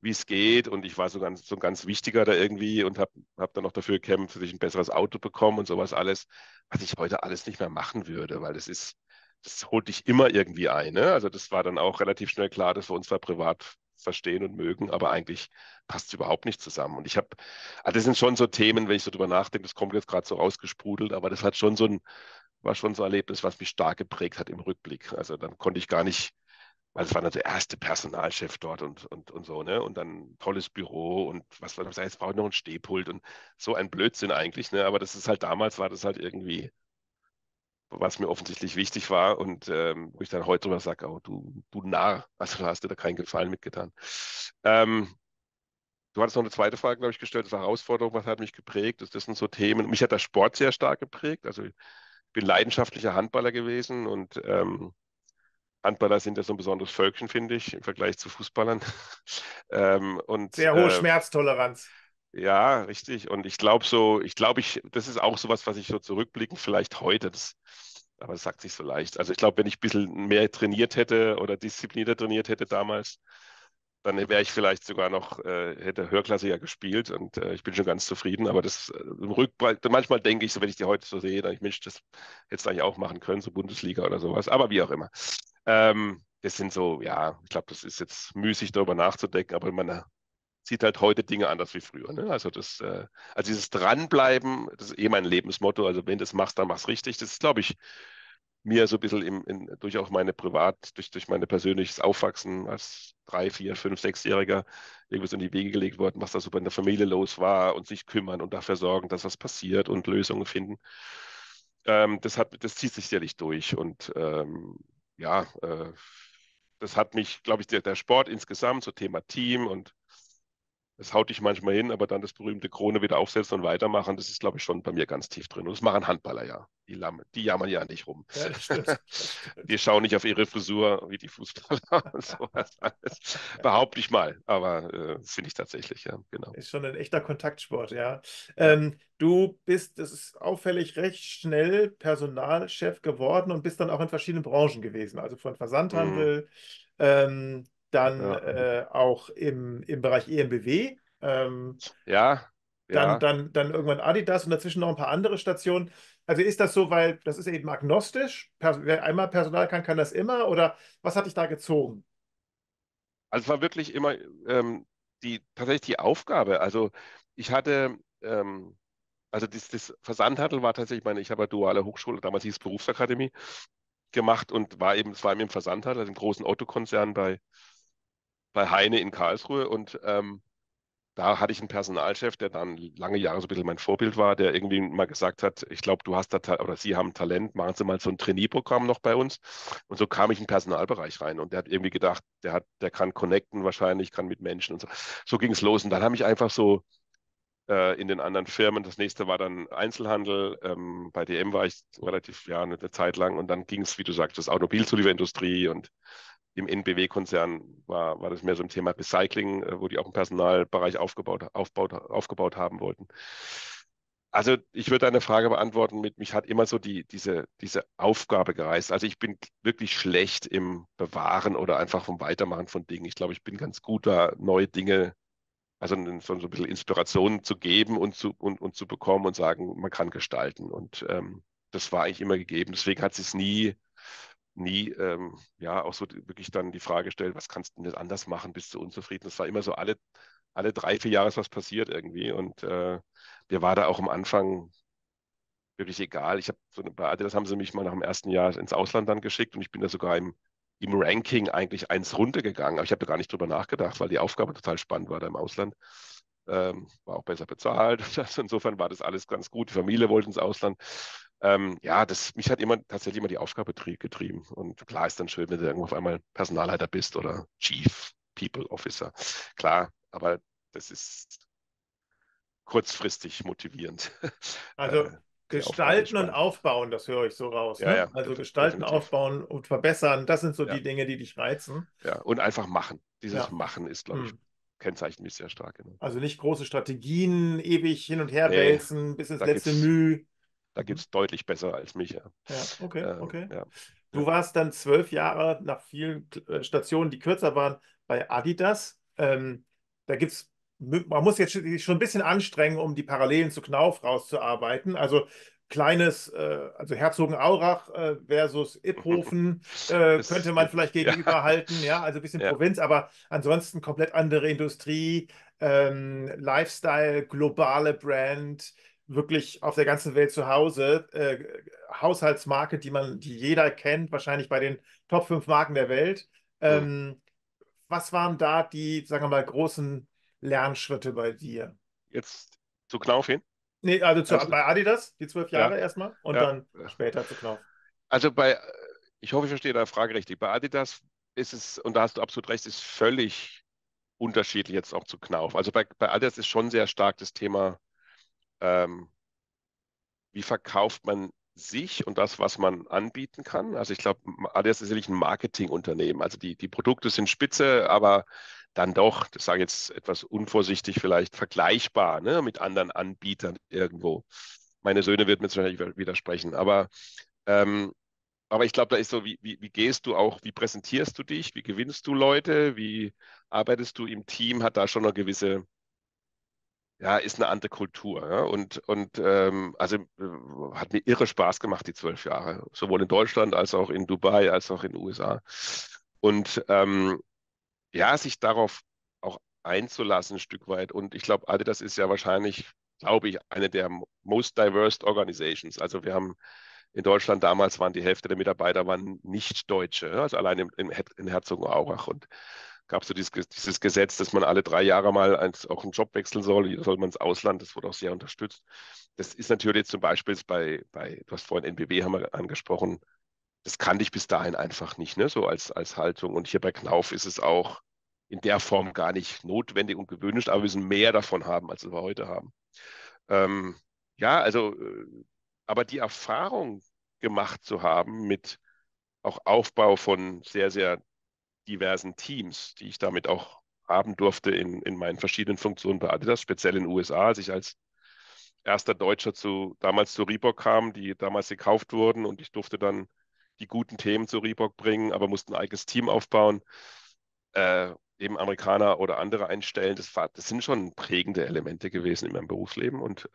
wie es geht. Und ich war so ein ganz wichtiger da irgendwie und hab dann noch dafür gekämpft, dass ich ein besseres Auto bekomme und sowas alles, was ich heute alles nicht mehr machen würde, weil das holt dich immer irgendwie ein. Ne? Also das war dann auch relativ schnell klar, dass wir uns zwar privat verstehen und mögen, aber eigentlich passt es überhaupt nicht zusammen. Und also das sind schon so Themen, wenn ich so drüber nachdenke, das kommt jetzt gerade so rausgesprudelt, aber das war schon so ein Erlebnis, was mich stark geprägt hat im Rückblick. Also dann konnte ich gar nicht, weil es war dann der erste Personalchef dort und so, ne? Und dann tolles Büro und was war das? Jetzt braucht noch ein Stehpult und so ein Blödsinn eigentlich, ne? Aber das ist halt damals, war das halt irgendwie, was mir offensichtlich wichtig war und wo ich dann heute drüber sage, oh, du Narr, also du hast dir da keinen Gefallen mitgetan. Ähm, Du hattest noch eine zweite Frage, glaube ich, gestellt, das war Herausforderung, was hat mich geprägt? Das sind so Themen. Mich hat der Sport sehr stark geprägt. Also ich bin leidenschaftlicher Handballer gewesen und Handballer sind ja so ein besonderes Völkchen, finde ich, im Vergleich zu Fußballern. Und Sehr hohe Schmerztoleranz. ja, richtig. Und das ist auch sowas, was ich so zurückblickend vielleicht heute, aber das sagt sich so leicht. Also ich glaube, wenn ich ein bisschen mehr trainiert hätte oder disziplinierter trainiert hätte damals, dann wäre ich vielleicht sogar noch, hätte höherklassiger gespielt und ich bin schon ganz zufrieden. Aber das im Rückblick, manchmal denke ich so, wenn ich die heute so sehe, dann ich, Mensch, das hättest du eigentlich auch machen können, so Bundesliga oder sowas. Aber wie auch immer. Das sind so, ja, ich glaube, das ist jetzt müßig darüber nachzudenken, aber man sieht halt heute Dinge anders wie früher. Ne? Also dieses Dranbleiben, das ist eh mein Lebensmotto. Also wenn du es machst, dann mach's richtig. Das ist, glaube ich, mir so ein bisschen durch auch durch meine persönliches Aufwachsen als 3, 4, 5, 6-Jähriger irgendwie so in die Wege gelegt worden, was da so bei der Familie los war und sich kümmern und dafür sorgen, dass was passiert und Lösungen finden. Das zieht sich sicherlich durch und ja, das hat mich, glaube ich, der Sport insgesamt, so Thema Team und es haut dich manchmal hin, aber dann das berühmte Krone wieder aufsetzen und weitermachen, das ist, glaube ich, schon bei mir ganz tief drin. Und das machen Handballer ja. Die jammern ja nicht rum. Ja, das stimmt. Das stimmt. Die schauen nicht auf ihre Frisur wie die Fußballer und sowas alles. Behaupte ich mal. Aber das finde ich tatsächlich, ja, genau. Ist schon ein echter Kontaktsport, ja. Ja. Du bist, das ist auffällig, recht schnell Personalchef geworden und bist dann auch in verschiedenen Branchen gewesen. Also von Mm, Versandhandel, dann ja, auch im Bereich EMBW, ja, ja. dann irgendwann Adidas und dazwischen noch ein paar andere Stationen. Also ist das so, weil das ist eben agnostisch? Wer einmal Personal kann, kann das immer? Oder was hat dich da gezogen? Also es war wirklich immer tatsächlich die Aufgabe. Also ich hatte, also das Versandhandel war tatsächlich ich habe ja duale Hochschule, damals hieß es Berufsakademie, gemacht und es war eben im Versandhandel, also im großen Otto-Konzern bei Heine in Karlsruhe und da hatte ich einen Personalchef, der dann lange Jahre so ein bisschen mein Vorbild war, der irgendwie mal gesagt hat, ich glaube, du hast da, oder Sie haben Talent, machen Sie mal so ein Trainee-Programm noch bei uns. Und so kam ich in den Personalbereich rein und der hat irgendwie gedacht, der kann connecten wahrscheinlich, kann mit Menschen und so. So ging es los und dann habe ich einfach so in den anderen Firmen. Das nächste war dann Einzelhandel. Bei DM war ich relativ, ja, eine Zeit lang. Und dann ging es, wie du sagst, das Automobilzulieferindustrie und im NBW-Konzern war das mehr so ein Thema Recycling, wo die auch einen Personalbereich aufgebaut haben wollten. Also ich würde eine Frage beantworten mich hat immer so diese Aufgabe gereizt. Also ich bin wirklich schlecht im Bewahren oder einfach vom Weitermachen von Dingen. Ich glaube, ich bin ganz gut da, neue Dinge also so ein bisschen Inspiration zu geben und zu bekommen und sagen, man kann gestalten. Und das war eigentlich immer gegeben. Deswegen hat sich es nie, ja, auch so wirklich dann die Frage gestellt, was kannst du denn jetzt anders machen, bist du unzufrieden? Das war immer so alle 3, 4 Jahre ist was passiert irgendwie. Und mir war da auch am Anfang wirklich egal. Bei Adidas haben sie mich mal nach dem ersten Jahr ins Ausland dann geschickt und ich bin da sogar im Ranking eigentlich eins runtergegangen. Aber ich habe da gar nicht drüber nachgedacht, weil die Aufgabe total spannend war da im Ausland. War auch besser bezahlt. Also insofern war das alles ganz gut. Die Familie wollte ins Ausland. Ja, mich hat tatsächlich immer die Aufgabe getrieben. Und klar ist dann schön, wenn du irgendwo auf einmal Personalleiter bist oder Chief People Officer. Klar, aber das ist kurzfristig motivierend. Also Die Aufgabe ist gestalten und spannend. aufbauen, das höre ich so raus, Ja, ne? ja, Also gestalten, definitiv. aufbauen und verbessern, das sind so Ja, die Dinge, die dich reizen. ja. Und einfach machen. Dieses Ja. Machen ist, glaube ich, Hm. kennzeichnet mich sehr stark. Genau. Also nicht große Strategien, ewig hin und her Nee, wälzen, bis ins da letzte gibt's, Mühe. da Mhm. gibt's deutlich besser als mich. Ja, Ja, okay, okay. ja, Du ja. warst dann 12 Jahre nach vielen Stationen, die kürzer waren, bei Adidas. Da gibt's, man muss jetzt sich schon ein bisschen anstrengen, um die Parallelen zu Knauf rauszuarbeiten. Also kleines, also Herzogenaurach versus Iphofen könnte Das man gibt, vielleicht ja, gegenüberhalten, ja, also ein bisschen ja. Provinz, aber ansonsten komplett andere Industrie, Lifestyle, globale Brand, wirklich auf der ganzen Welt zu Hause, Haushaltsmarke, die jeder kennt, wahrscheinlich bei den Top 5 Marken der Welt. Hm. Was waren da die, sagen wir mal, großen Lernschritte bei dir? Jetzt zu Knauf hin? Nee, also Meinst du? bei Adidas, die 12 Ja, Jahre erstmal und ja. dann später zu Knauf. Also ich hoffe, ich verstehe deine Frage richtig. Bei Adidas ist es, und da hast du absolut recht, ist völlig unterschiedlich jetzt auch zu Knauf. Also bei Adidas ist schon sehr stark das Thema, ähm, wie verkauft man sich und das, was man anbieten kann. Also ich glaube, Adidas ist sicherlich ein Marketingunternehmen. Also die Produkte sind spitze, aber dann doch, das sage ich jetzt etwas unvorsichtig, vielleicht vergleichbar, ne, mit anderen Anbietern irgendwo. Meine Söhne würden mir jetzt wahrscheinlich widersprechen, ähm, aber ich glaube, da ist so, wie gehst du auch, wie präsentierst du dich, wie gewinnst du Leute, wie arbeitest du im Team, hat da schon eine gewisse, ja, ist eine andere Kultur. Ja? Also hat mir irre Spaß gemacht, die 12 Jahre, sowohl in Deutschland als auch in Dubai, als auch in den USA. Und ja, sich darauf auch einzulassen, ein Stück weit. Und ich glaube, Adidas ist ja wahrscheinlich, glaube ich, eine der most diverse organizations. Also wir haben in Deutschland damals waren die Hälfte der Mitarbeiter waren nicht Deutsche, ja, also allein in Herzogenaurach. Und gab es so dieses Gesetz, dass man alle 3 Jahre mal auch einen Job wechseln soll. Hier soll man ins Ausland, das wurde auch sehr unterstützt. Das ist natürlich jetzt zum Beispiel du hast vorhin NBW haben wir angesprochen, das kannte ich bis dahin einfach nicht, ne, so als Haltung. Und hier bei Knauf ist es auch in der Form gar nicht notwendig und gewünscht, aber wir müssen mehr davon haben, als wir heute haben. Ähm, ja, aber die Erfahrung gemacht zu haben mit auch Aufbau von sehr, sehr diversen Teams, die ich damit auch haben durfte in meinen verschiedenen Funktionen bei Adidas, speziell in den USA, als ich als erster Deutscher damals zu Reebok kam, die damals gekauft wurden und ich durfte dann die guten Themen zu Reebok bringen, aber musste ein eigenes Team aufbauen, eben Amerikaner oder andere einstellen. Das sind schon prägende Elemente gewesen in meinem Berufsleben und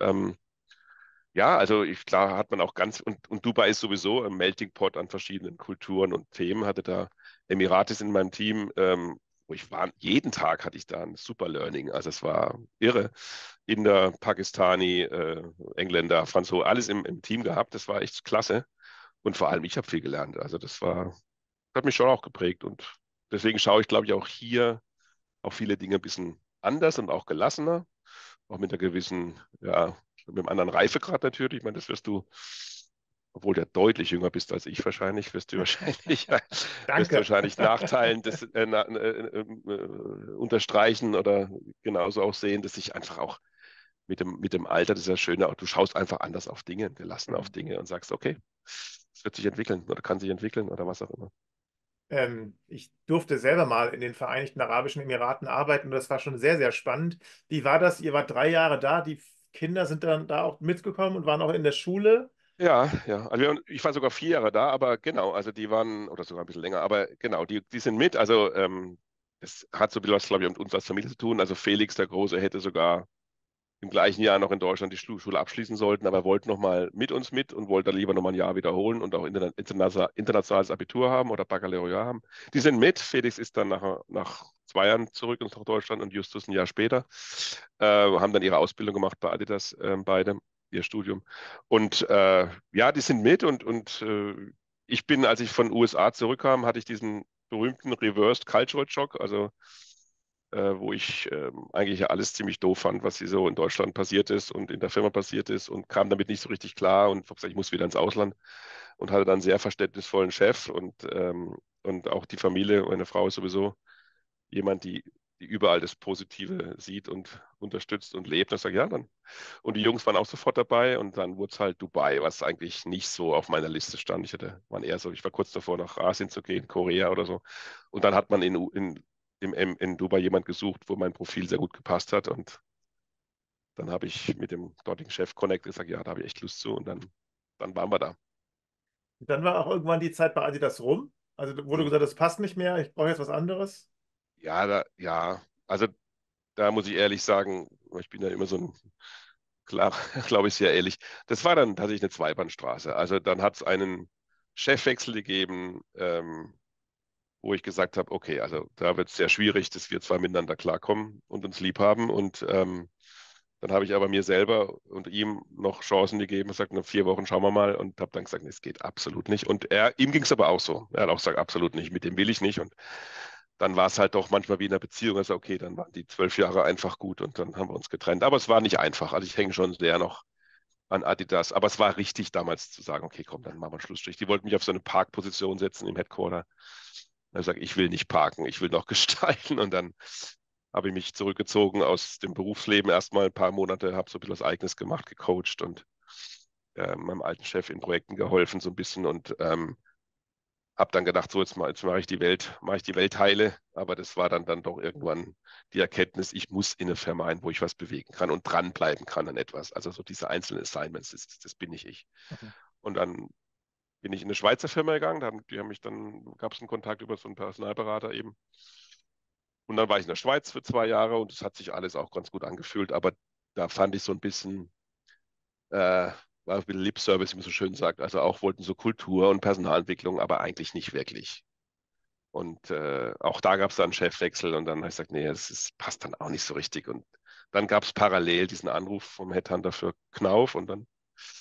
ja, also klar hat man auch und Dubai ist sowieso ein Melting Pot an verschiedenen Kulturen und Themen. Hatte da Emiratis in meinem Team, jeden Tag hatte ich da ein super Learning. Also es war irre. Inder, Pakistani, Engländer, Franzose, alles im Team gehabt. Das war echt klasse. Und vor allem, ich habe viel gelernt. Also hat mich schon auch geprägt. Und deswegen schaue ich, glaube ich, auch hier auf viele Dinge ein bisschen anders und auch gelassener, auch mit einer gewissen, ja, mit einem anderen Reifegrad natürlich. Ich meine, das wirst du, obwohl du ja deutlich jünger bist als ich wahrscheinlich, wirst du Danke. wahrscheinlich Nachteilen unterstreichen oder genauso auch sehen, dass ich einfach auch mit dem Alter, das ist ja schön, auch du schaust einfach anders auf Dinge, gelassen auf Dinge und sagst, okay, es wird sich entwickeln oder kann sich entwickeln oder was auch immer. Ich durfte selber mal in den Vereinigten Arabischen Emiraten arbeiten und das war schon sehr, sehr spannend. Wie war das? Ihr wart 3 Jahre da, die Kinder sind dann da auch mitgekommen und waren auch in der Schule. Ja, ja. Also ich war sogar 4 Jahre da, aber genau, also die waren, oder sogar ein bisschen länger, aber genau, die sind mit. Also das hat so ein bisschen was, glaube ich, mit uns als Familie zu tun. Also Felix, der Große, hätte sogar im gleichen Jahr noch in Deutschland die Schule abschließen sollten, aber er wollte noch mal mit uns mit und wollte lieber noch mal ein Jahr wiederholen und auch internationales Abitur haben oder Baccalaureat haben. Die sind mit. Felix ist dann nach 2 Jahren zurück nach Deutschland und Justus ein Jahr später. Haben dann ihre Ausbildung gemacht bei Adidas, beide, ihr Studium. Und ja, die sind mit und ich bin, als ich von den USA zurückkam, hatte ich diesen berühmten Reversed Cultural Shock, also wo ich eigentlich ja alles ziemlich doof fand, was hier so in Deutschland passiert ist und in der Firma passiert ist und kam damit nicht so richtig klar und habe gesagt, ich muss wieder ins Ausland und hatte dann einen sehr verständnisvollen Chef und auch die Familie, meine Frau ist sowieso jemand, die überall das Positive sieht und unterstützt und lebt. Und ich sage, ja, dann. Und die Jungs waren auch sofort dabei und dann wurde es halt Dubai, was eigentlich nicht so auf meiner Liste stand. Ich war kurz davor, nach Asien zu gehen, Korea oder so. Und dann hat man in Dubai jemand gesucht, wo mein Profil sehr gut gepasst hat. Und dann habe ich mit dem dortigen Chef connected gesagt, ja, da habe ich echt Lust zu. Und dann waren wir da. Und dann war auch irgendwann die Zeit bei Adidas rum. Also wurde Hm. gesagt, das passt nicht mehr, ich brauche jetzt was anderes. Ja, also da muss ich ehrlich sagen, ich bin ja immer so ein, klar, glaube ich, sehr ehrlich. Das war dann tatsächlich eine Zweibahnstraße. Also dann hat es einen Chefwechsel gegeben, wo ich gesagt habe, okay, also da wird es sehr schwierig, dass wir zwei miteinander klarkommen und uns lieb haben. Und dann habe ich aber mir selber und ihm noch Chancen gegeben und gesagt, nach 4 Wochen schauen wir mal und habe dann gesagt, nee, es geht absolut nicht. Und ihm ging es aber auch so. Er hat auch gesagt, absolut nicht, mit dem will ich nicht. Und dann war es halt doch manchmal wie in einer Beziehung. Also okay, dann waren die 12 Jahre einfach gut und dann haben wir uns getrennt. Aber es war nicht einfach. Also ich hänge schon sehr noch an Adidas. Aber es war richtig damals zu sagen, okay, komm, dann machen wir einen Schlussstrich. Die wollten mich auf so eine Parkposition setzen im Headquarter. Er sagt, ich will nicht parken, ich will noch gestalten. Und dann habe ich mich zurückgezogen aus dem Berufsleben erstmal ein paar Monate, habe so ein bisschen was Eigenes gemacht, gecoacht und meinem alten Chef in Projekten geholfen so ein bisschen und habe dann gedacht, so jetzt mache ich die Welt heile. Aber das war dann doch irgendwann die Erkenntnis, ich muss in eine Firma ein, wo ich was bewegen kann und dranbleiben kann an etwas. Also so diese einzelnen Assignments, das bin nicht ich. Mhm. Und dann bin ich in eine Schweizer Firma gegangen, gab es einen Kontakt über so einen Personalberater eben. Und dann war ich in der Schweiz für 2 Jahre und es hat sich alles auch ganz gut angefühlt, aber da fand ich so ein bisschen, war ein bisschen Lip Service, wie man so schön sagt. Also auch wollten so Kultur und Personalentwicklung, aber eigentlich nicht wirklich. Und auch da gab es dann einen Chefwechsel und dann habe ich gesagt, nee, passt dann auch nicht so richtig. Und dann gab es parallel diesen Anruf vom Headhunter für Knauf und dann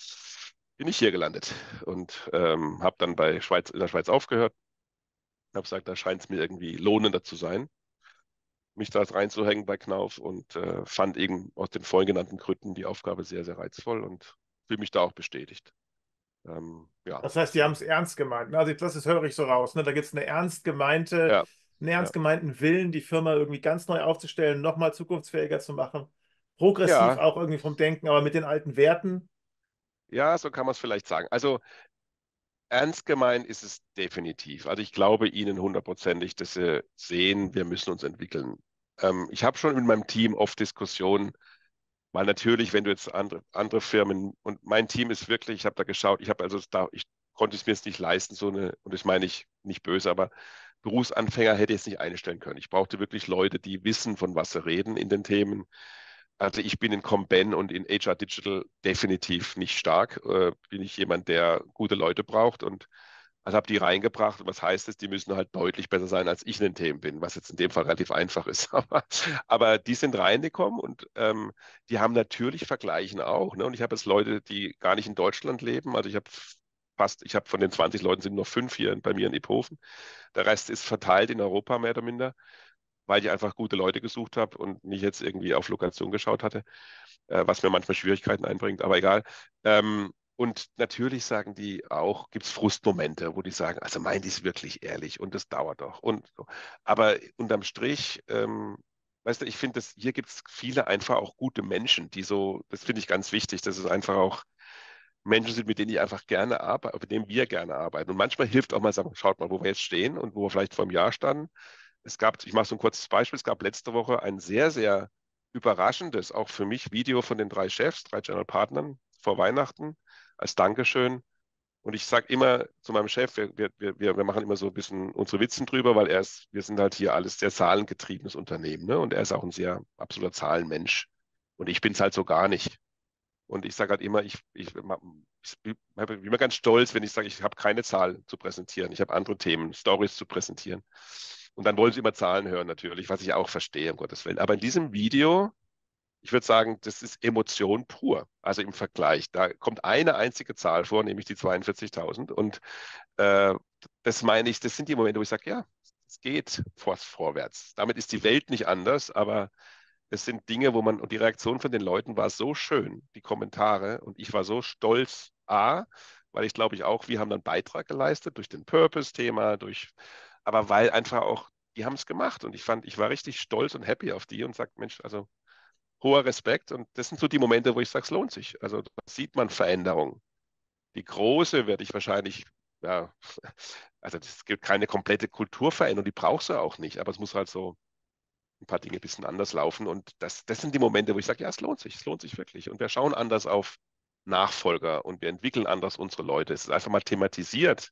bin ich hier gelandet und habe dann in der Schweiz aufgehört. Habe gesagt, da scheint es mir irgendwie lohnender zu sein, mich da reinzuhängen bei Knauf und fand eben aus den vorhin genannten Gründen die Aufgabe sehr, sehr reizvoll und fühle mich da auch bestätigt. Ja, Das heißt, die haben es ernst gemeint. Also das höre ich so raus. Ne? Da gibt es ja, einen ja, ernst gemeinten Willen, die Firma irgendwie ganz neu aufzustellen, nochmal zukunftsfähiger zu machen. Progressiv ja, auch irgendwie vom Denken, aber mit den alten Werten. ja, so kann man es vielleicht sagen. Also ernst gemeint ist es definitiv. Also ich glaube Ihnen hundertprozentig, dass Sie sehen, wir müssen uns entwickeln. Ich habe schon mit meinem Team oft Diskussionen, weil natürlich, wenn du jetzt andere Firmen und mein Team ist wirklich, ich habe da geschaut, ich konnte es mir jetzt nicht leisten, und das meine ich nicht böse, aber Berufsanfänger hätte ich es nicht einstellen können. Ich brauchte wirklich Leute, die wissen, von was sie reden in den Themen. Also ich bin in Comben und in HR Digital definitiv nicht stark. Bin ich jemand, der gute Leute braucht und also habe die reingebracht. Und was heißt es? Die müssen halt deutlich besser sein, als ich in den Themen bin, was jetzt in dem Fall relativ einfach ist. Aber die sind reingekommen und die haben natürlich Vergleichen auch. Ne? Und ich habe jetzt Leute, die gar nicht in Deutschland leben. Also ich habe von den 20 Leuten sind nur 5 hier bei mir in Iphofen. Der Rest ist verteilt in Europa mehr oder minder, weil ich einfach gute Leute gesucht habe und nicht jetzt irgendwie auf Lokation geschaut hatte, was mir manchmal Schwierigkeiten einbringt, aber egal. Und natürlich sagen die auch, gibt es Frustmomente, wo die sagen, also meint die es wirklich ehrlich und das dauert doch. Und so. Aber unterm Strich, weißt du, ich finde, hier gibt es viele einfach auch gute Menschen, die so, das finde ich ganz wichtig, dass es einfach auch Menschen sind, mit denen ich einfach gerne arbeite, mit denen wir gerne arbeiten. Und manchmal hilft auch mal sagen, schaut mal, wo wir jetzt stehen und wo wir vielleicht vor einem Jahr standen. Ich mache so ein kurzes Beispiel, es gab letzte Woche ein sehr, sehr überraschendes, auch für mich, Video von den 3 Chefs, 3 General Partnern vor Weihnachten als Dankeschön. Und ich sage immer zu meinem Chef, wir machen immer so ein bisschen unsere Witzen drüber, weil wir sind halt hier alles sehr zahlengetriebenes Unternehmen, ne? Und er ist auch ein sehr absoluter Zahlenmensch. Und ich bin es halt so gar nicht. Und ich sage halt immer, ich bin immer ganz stolz, wenn ich sage, ich habe keine Zahlen zu präsentieren. Ich habe andere Themen, Stories zu präsentieren. Und dann wollen sie immer Zahlen hören natürlich, was ich auch verstehe, um Gottes Willen. Aber in diesem Video, ich würde sagen, das ist Emotion pur. Also im Vergleich. Da kommt eine einzige Zahl vor, nämlich die 42.000. Und äh, das meine ich, das sind die Momente, wo ich sage, ja, es geht vorwärts. Damit ist die Welt nicht anders, aber es sind Dinge, und die Reaktion von den Leuten war so schön, die Kommentare, und ich war so stolz, weil ich glaube ich auch, wir haben einen Beitrag geleistet durch den Purpose-Thema, aber weil einfach auch, die haben es gemacht und ich war richtig stolz und happy auf die und sage, Mensch, also hoher Respekt und das sind so die Momente, wo ich sage, es lohnt sich. Also da sieht man Veränderung. Die große werde ich wahrscheinlich, ja, also es gibt keine komplette Kulturveränderung, die brauchst du auch nicht, aber es muss halt so ein paar Dinge ein bisschen anders laufen. Und das sind die Momente, wo ich sage, ja, es lohnt sich wirklich. Und wir schauen anders auf Nachfolger und wir entwickeln anders unsere Leute. Es ist einfach mal thematisiert.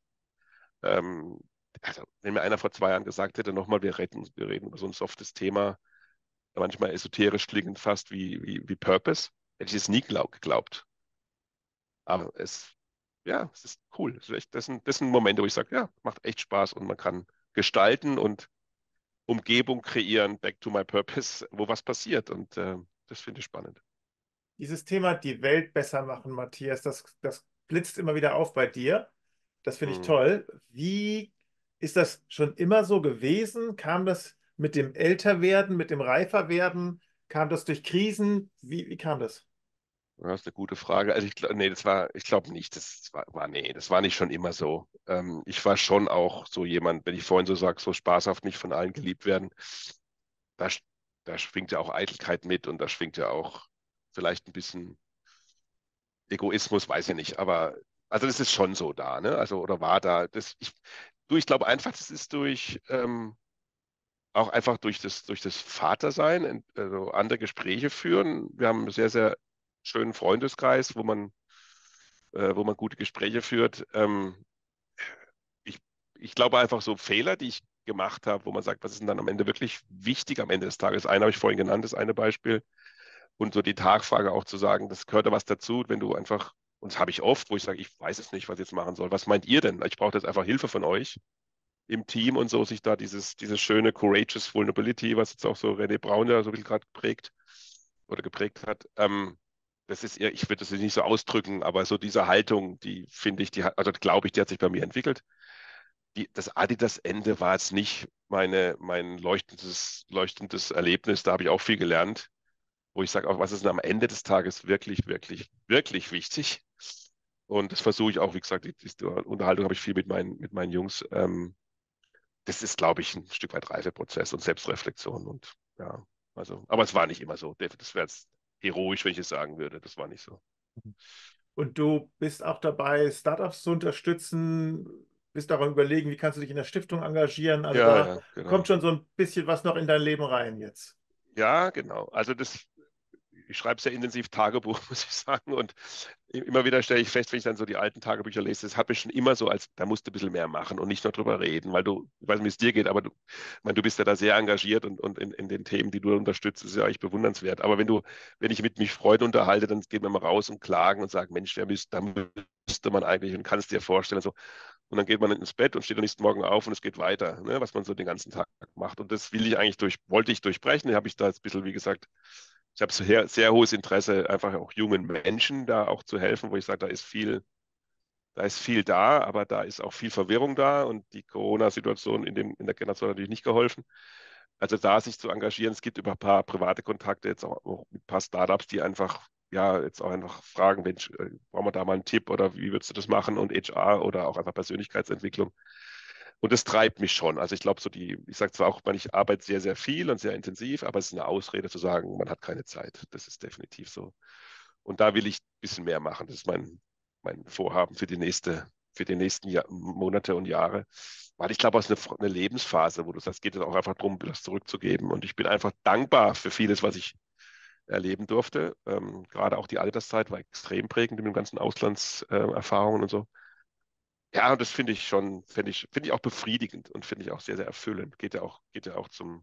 Ähm, also, wenn mir einer vor 2 Jahren gesagt hätte, nochmal, wir reden über so ein softes Thema, manchmal esoterisch klingend fast wie Purpose. Hätte ich es nie geglaubt. Aber es ist cool. Das sind Momente, wo ich sage, ja, macht echt Spaß und man kann gestalten und Umgebung kreieren, back to my purpose, wo was passiert. Und das finde ich spannend. Dieses Thema, die Welt besser machen, Matthias, das blitzt immer wieder auf bei dir. Das finde ich Hm. toll. Wie ist das schon immer so gewesen? Kam das mit dem Älterwerden, mit dem Reiferwerden? Kam das durch Krisen? Wie kam das? Das ist eine gute Frage. Also nee, ich glaube nicht, nee, das war nicht schon immer so. Ich war schon auch so jemand, wenn ich vorhin so sage, so spaßhaft nicht von allen geliebt werden, da, sch- da schwingt ja auch Eitelkeit mit und da schwingt ja auch vielleicht ein bisschen Egoismus, weiß ich nicht, aber also das ist schon so da, ne? Also oder war da. Ich glaube einfach, das ist auch einfach durch das Vatersein, also andere Gespräche führen. Wir haben einen sehr, sehr schönen Freundeskreis, wo man gute Gespräche führt. Ich, ich glaube einfach so Fehler, die ich gemacht habe, wo man sagt, was ist denn dann am Ende wirklich wichtig am Ende des Tages? Einen habe ich vorhin genannt, das eine Beispiel. Und so die Tagfrage auch zu sagen, das gehört da was dazu, wenn du einfach, und das habe ich oft, wo ich sage, ich weiß es nicht, was ich jetzt machen soll. Was meint ihr denn? Ich brauche jetzt einfach Hilfe von euch im Team und so, sich da dieses schöne Courageous Vulnerability, was jetzt auch so René Braun ja so viel gerade prägt oder geprägt hat, das ist eher, ich würde das nicht so ausdrücken, aber so diese Haltung, die finde ich, also glaube ich, die hat sich bei mir entwickelt. Das Adidas-Ende war jetzt nicht mein leuchtendes Erlebnis, da habe ich auch viel gelernt, wo ich sage, auch was ist denn am Ende des Tages wirklich, wirklich, wirklich wichtig? Und das versuche ich auch, wie gesagt, die Unterhaltung habe ich viel mit meinen Jungs. Das ist, glaube ich, ein Stück weit Reifeprozess und Selbstreflexion. Und ja, also, aber es war nicht immer so. Das wäre jetzt heroisch, wenn ich es sagen würde. Das war nicht so. Und du bist auch dabei, Startups zu unterstützen, bist daran überlegen, wie kannst du dich in der Stiftung engagieren. Also Ja, da ja, kommt genau. schon so ein bisschen was noch in dein Leben rein jetzt. Ja, genau. Also ich schreibe sehr intensiv Tagebuch, muss ich sagen. Und immer wieder stelle ich fest, wenn ich dann so die alten Tagebücher lese, das hat mich schon immer so als, da musst du ein bisschen mehr machen und nicht nur drüber reden, weil ich weiß nicht, wie es dir geht, aber ich meine, du bist ja da sehr engagiert und in den Themen, die du unterstützt, ist ja eigentlich bewundernswert. Aber wenn ich mit mich Freude unterhalte, dann gehen wir mal raus und klagen und sagen, Mensch, da müsste man eigentlich und kann es dir vorstellen. So. Und dann geht man ins Bett und steht am nächsten Morgen auf und es geht weiter, ne, was man so den ganzen Tag macht. Und das wollte ich durchbrechen. Da habe ich da jetzt ein bisschen, wie gesagt, ich habe sehr, sehr hohes Interesse, einfach auch jungen Menschen da auch zu helfen, wo ich sage, da ist viel da, aber da ist auch viel Verwirrung da und die Corona-Situation in der Generation hat natürlich nicht geholfen. Also da sich zu engagieren, es gibt über ein paar private Kontakte jetzt auch mit ein paar Startups, die einfach, ja, jetzt auch einfach fragen, Mensch, brauchen wir da mal einen Tipp oder wie würdest du das machen und HR oder auch einfach Persönlichkeitsentwicklung. Und das treibt mich schon. Also ich glaube, ich sage zwar auch, ich arbeite sehr, sehr viel und sehr intensiv, aber es ist eine Ausrede zu sagen, man hat keine Zeit. Das ist definitiv so. Und da will ich ein bisschen mehr machen. Das ist mein Vorhaben für die nächsten Monate und Jahre. Weil ich glaube, es ist eine Lebensphase, wo du sagst, es geht jetzt auch einfach darum, das zurückzugeben. Und ich bin einfach dankbar für vieles, was ich erleben durfte. Gerade auch die Alterszeit war extrem prägend mit den ganzen Auslandserfahrungen und so. Ja, und das finde ich auch befriedigend und finde ich auch sehr, sehr erfüllend. Geht ja auch zum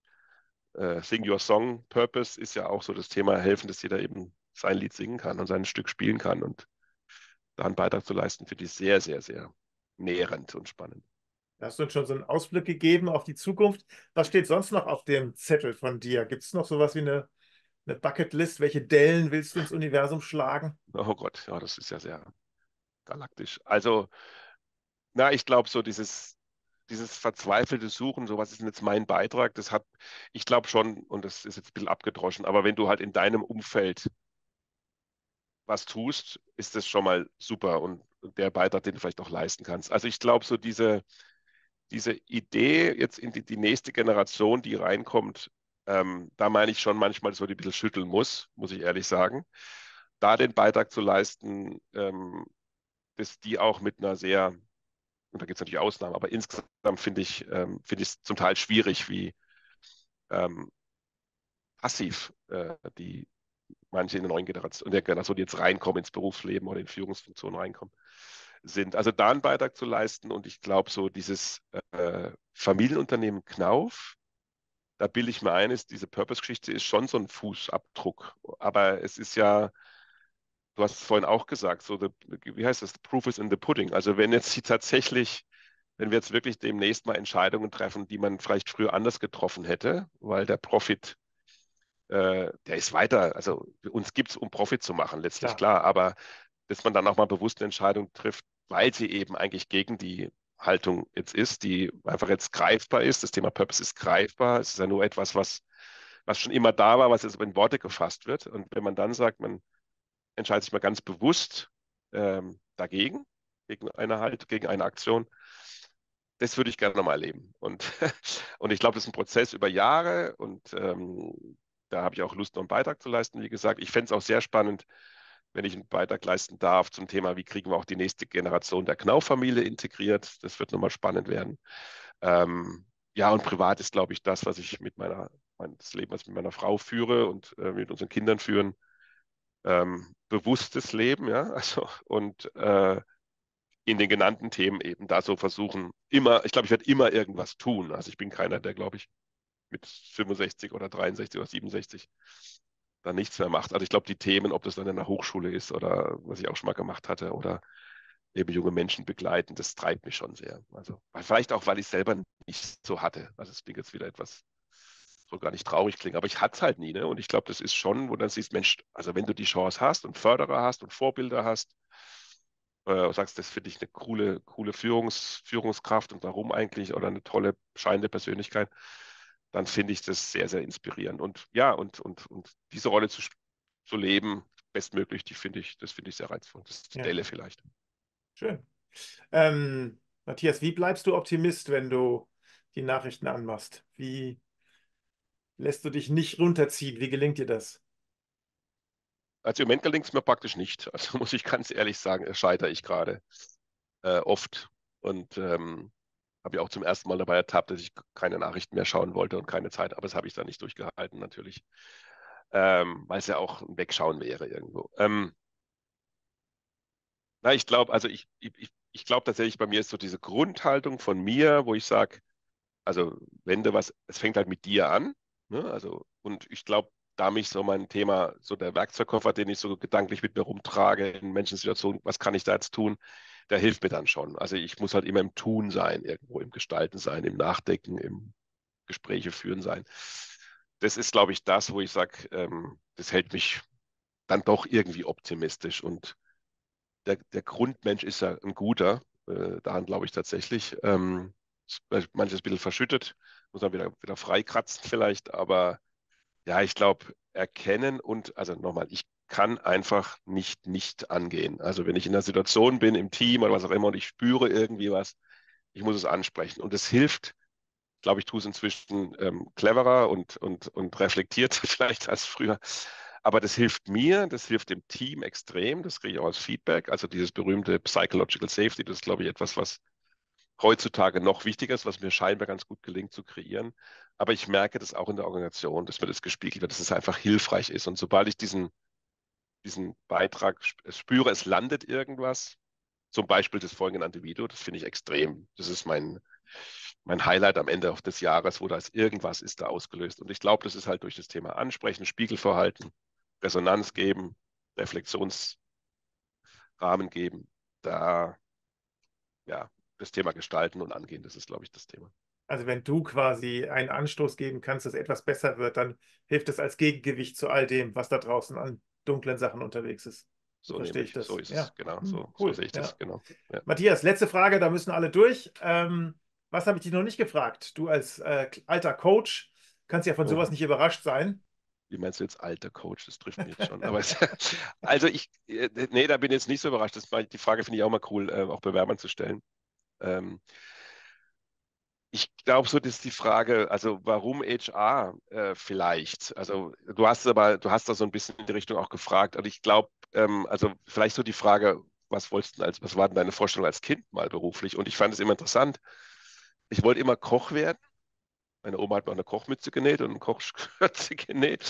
Sing Your Song. Purpose ist ja auch so das Thema helfen, dass jeder eben sein Lied singen kann und sein Stück spielen kann. Und da einen Beitrag zu leisten, finde ich sehr, sehr, sehr nährend und spannend. Da hast du uns schon so einen Ausblick gegeben auf die Zukunft. Was steht sonst noch auf dem Zettel von dir? Gibt es noch sowas wie eine Bucketlist? Welche Dellen willst du ins Universum schlagen? Oh Gott, ja, das ist ja sehr galaktisch. Also, na, ich glaube, so dieses verzweifelte Suchen, so was ist denn jetzt mein Beitrag, ich glaube schon, und das ist jetzt ein bisschen abgedroschen, aber wenn du halt in deinem Umfeld was tust, ist das schon mal super und der Beitrag, den du vielleicht auch leisten kannst. Also ich glaube, so diese Idee jetzt in die nächste Generation, die reinkommt, da meine ich schon manchmal, dass man die ein bisschen schütteln muss ich ehrlich sagen. Da den Beitrag zu leisten, dass die auch mit einer sehr, und da gibt es natürlich Ausnahmen, aber insgesamt finde ich es zum Teil schwierig, wie ähm, passiv die manche in der Generation, die jetzt reinkommen ins Berufsleben oder in Führungsfunktionen reinkommen, sind. Also da einen Beitrag zu leisten und ich glaube, so dieses Familienunternehmen Knauf, da bilde ich mir ein, diese Purpose-Geschichte ist schon so ein Fußabdruck. Aber es ist ja, du hast es vorhin auch gesagt, so, wie heißt das? The proof is in the pudding. Also wenn wir jetzt wirklich demnächst mal Entscheidungen treffen, die man vielleicht früher anders getroffen hätte, weil der Profit, der ist weiter, also uns gibt es, um Profit zu machen, letztlich Klar. klar, aber dass man dann auch mal bewusst eine Entscheidung trifft, weil sie eben eigentlich gegen die Haltung jetzt ist, die einfach jetzt greifbar ist. Das Thema Purpose ist greifbar. Es ist ja nur etwas, was schon immer da war, was jetzt in Worte gefasst wird. Und wenn man dann sagt, man entscheidet sich mal ganz bewusst dagegen, gegen eine Aktion, das würde ich gerne nochmal erleben. Und, und ich glaube, das ist ein Prozess über Jahre und da habe ich auch Lust, noch einen Beitrag zu leisten. Wie gesagt, ich fände es auch sehr spannend, wenn ich einen Beitrag leisten darf zum Thema, wie kriegen wir auch die nächste Generation der Knauf-Familie integriert. Das wird nochmal spannend werden. Ja, und privat ist, glaube ich, das, was ich das Leben, was ich mit meiner Frau führe und mit unseren Kindern führen, bewusstes Leben, ja, also und in den genannten Themen eben da so versuchen, ich glaube, ich werde immer irgendwas tun. Also ich bin keiner, der, glaube ich, mit 65 oder 63 oder 67 dann nichts mehr macht. Also ich glaube, die Themen, ob das dann in der Hochschule ist oder was ich auch schon mal gemacht hatte oder eben junge Menschen begleiten, das treibt mich schon sehr. Also vielleicht auch, weil ich es selber nicht so hatte. Also es klingt jetzt wieder etwas, soll gar nicht traurig klingen, aber ich hatte es halt nie. Ne? Und ich glaube, das ist schon, wo dann siehst, Mensch, also wenn du die Chance hast und Förderer hast und Vorbilder hast, sagst, das finde ich eine coole Führungskraft und warum eigentlich oder eine tolle, scheinende Persönlichkeit, dann finde ich das sehr, sehr inspirierend. Und ja, und diese Rolle zu leben, bestmöglich, das finde ich sehr reizvoll. Das Ja, Stelle vielleicht. schön. Matthias, wie bleibst du Optimist, wenn du die Nachrichten anmachst? Wie lässt du dich nicht runterziehen? Wie gelingt dir das? Also im Moment gelingt es mir praktisch nicht. Also muss ich ganz ehrlich sagen, scheitere ich gerade oft. Und habe ja auch zum ersten Mal dabei ertappt, dass ich keine Nachrichten mehr schauen wollte und keine Zeit, aber das habe ich dann nicht durchgehalten natürlich, weil es ja auch ein Wegschauen wäre irgendwo. Na, ich glaube, ich glaube tatsächlich, bei mir ist so diese Grundhaltung von mir, wo ich sage, also wenn du was, es fängt halt mit dir an, ne? Also, und ich glaube, da mich so mein Thema, so der Werkzeugkoffer, den ich so gedanklich mit mir rumtrage in Menschensituationen, was kann ich da jetzt tun, der hilft mir dann schon. Also ich muss halt immer im Tun sein, irgendwo im Gestalten sein, im Nachdenken, im Gespräche führen sein. Das ist, glaube ich, das, wo ich sage, das hält mich dann doch irgendwie optimistisch. Und der Grundmensch ist ja ein guter, daran glaube ich tatsächlich. Manches ein bisschen verschüttet, muss man wieder freikratzen vielleicht, aber ja, ich glaube, erkennen und, also nochmal, ich kann einfach nicht angehen. Also wenn ich in einer Situation bin, im Team oder was auch immer und ich spüre irgendwie was, ich muss es ansprechen. Und es hilft, glaube ich, tue es inzwischen cleverer und reflektiert vielleicht als früher. Aber das hilft mir, das hilft dem Team extrem, das kriege ich auch als Feedback. Also dieses berühmte Psychological Safety, das ist, glaube ich, etwas, was heutzutage noch wichtiger ist, was mir scheinbar ganz gut gelingt zu kreieren. Aber ich merke das auch in der Organisation, dass mir das gespiegelt wird, dass es einfach hilfreich ist. Und sobald ich diesen Beitrag spüre, es landet irgendwas, zum Beispiel das vorhin genannte Video, das finde ich extrem. Das ist mein Highlight am Ende des Jahres, wo da irgendwas ist da ausgelöst. Und ich glaube, das ist halt durch das Thema Ansprechen, Spiegelverhalten, Resonanz geben, Reflexionsrahmen geben, da ja, das Thema gestalten und angehen, das ist, glaube ich, das Thema. Also wenn du quasi einen Anstoß geben kannst, dass etwas besser wird, dann hilft es als Gegengewicht zu all dem, was da draußen an dunklen Sachen unterwegs ist. So So verstehe ich nämlich, so das. ist Ja, es, genau, so cool. sehe ich Ja. das, genau. Ja. Matthias, letzte Frage, da müssen alle durch. Was habe ich dich noch nicht gefragt? Du als alter Coach kannst ja von Oh, sowas nicht überrascht sein. wie meinst du jetzt alter Coach? Das trifft mich jetzt schon. Aber also nee, da bin ich jetzt nicht so überrascht. Die Frage finde ich auch mal cool, auch Bewerbern zu stellen. Ähm, Ich glaube so, das ist die Frage, also warum HR vielleicht? Also du hast da so ein bisschen in die Richtung auch gefragt. Und ich glaube, also vielleicht so die Frage, was war denn deine Vorstellung als Kind mal beruflich? Und ich fand es immer interessant. Ich wollte immer Koch werden. Meine Oma hat mir auch eine Kochmütze genäht und eine Kochschürze genäht.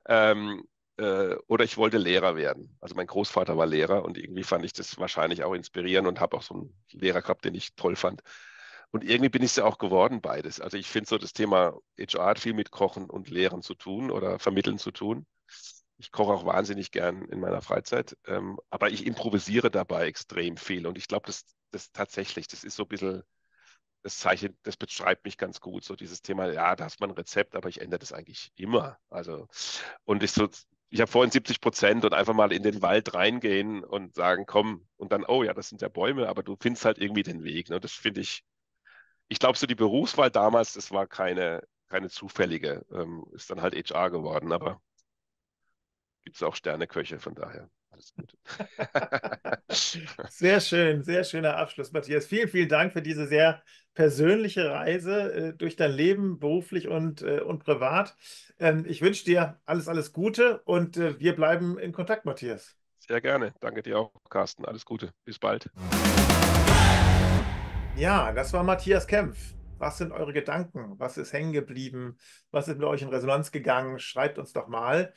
Oder ich wollte Lehrer werden. Also mein Großvater war Lehrer und irgendwie fand ich das wahrscheinlich auch inspirierend und habe auch so einen Lehrer gehabt, den ich toll fand. Und irgendwie bin ich es ja auch geworden, beides. Also ich finde so das Thema HR hat viel mit Kochen und Lehren zu tun oder Vermitteln zu tun. Ich koche auch wahnsinnig gern in meiner Freizeit, aber ich improvisiere dabei extrem viel. Und ich glaube, das tatsächlich, das ist so ein bisschen das Zeichen, das beschreibt mich ganz gut. So dieses Thema, ja, da hast man ein Rezept, aber ich ändere das eigentlich immer. Also, und ich habe vorhin 70% und einfach mal in den Wald reingehen und sagen, komm, und dann, oh ja, das sind ja Bäume, aber du findest halt irgendwie den Weg. Ne? Das finde ich glaube, so die Berufswahl damals, das war keine zufällige, ist dann halt HR geworden, aber gibt es auch Sterneköche, von daher. Alles gut. Sehr schön, sehr schöner Abschluss, Matthias. Vielen, vielen Dank für diese sehr persönliche Reise durch dein Leben, beruflich und privat. Ich wünsche dir alles, alles Gute und wir bleiben in Kontakt, Matthias. Sehr gerne. Danke dir auch, Carsten. Alles Gute. Bis bald. Ja, das war Matthias Kempf. Was sind eure Gedanken? Was ist hängen geblieben? Was ist mit euch in Resonanz gegangen? Schreibt uns doch mal.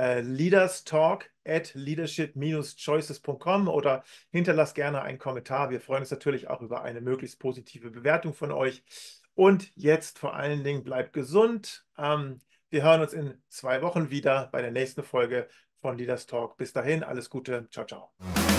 leaderstalk@leadership-choices.com oder hinterlasst gerne einen Kommentar. Wir freuen uns natürlich auch über eine möglichst positive Bewertung von euch. Und jetzt vor allen Dingen bleibt gesund. Wir hören uns in 2 Wochen wieder bei der nächsten Folge von Leaders Talk. Bis dahin, alles Gute. Ciao, ciao.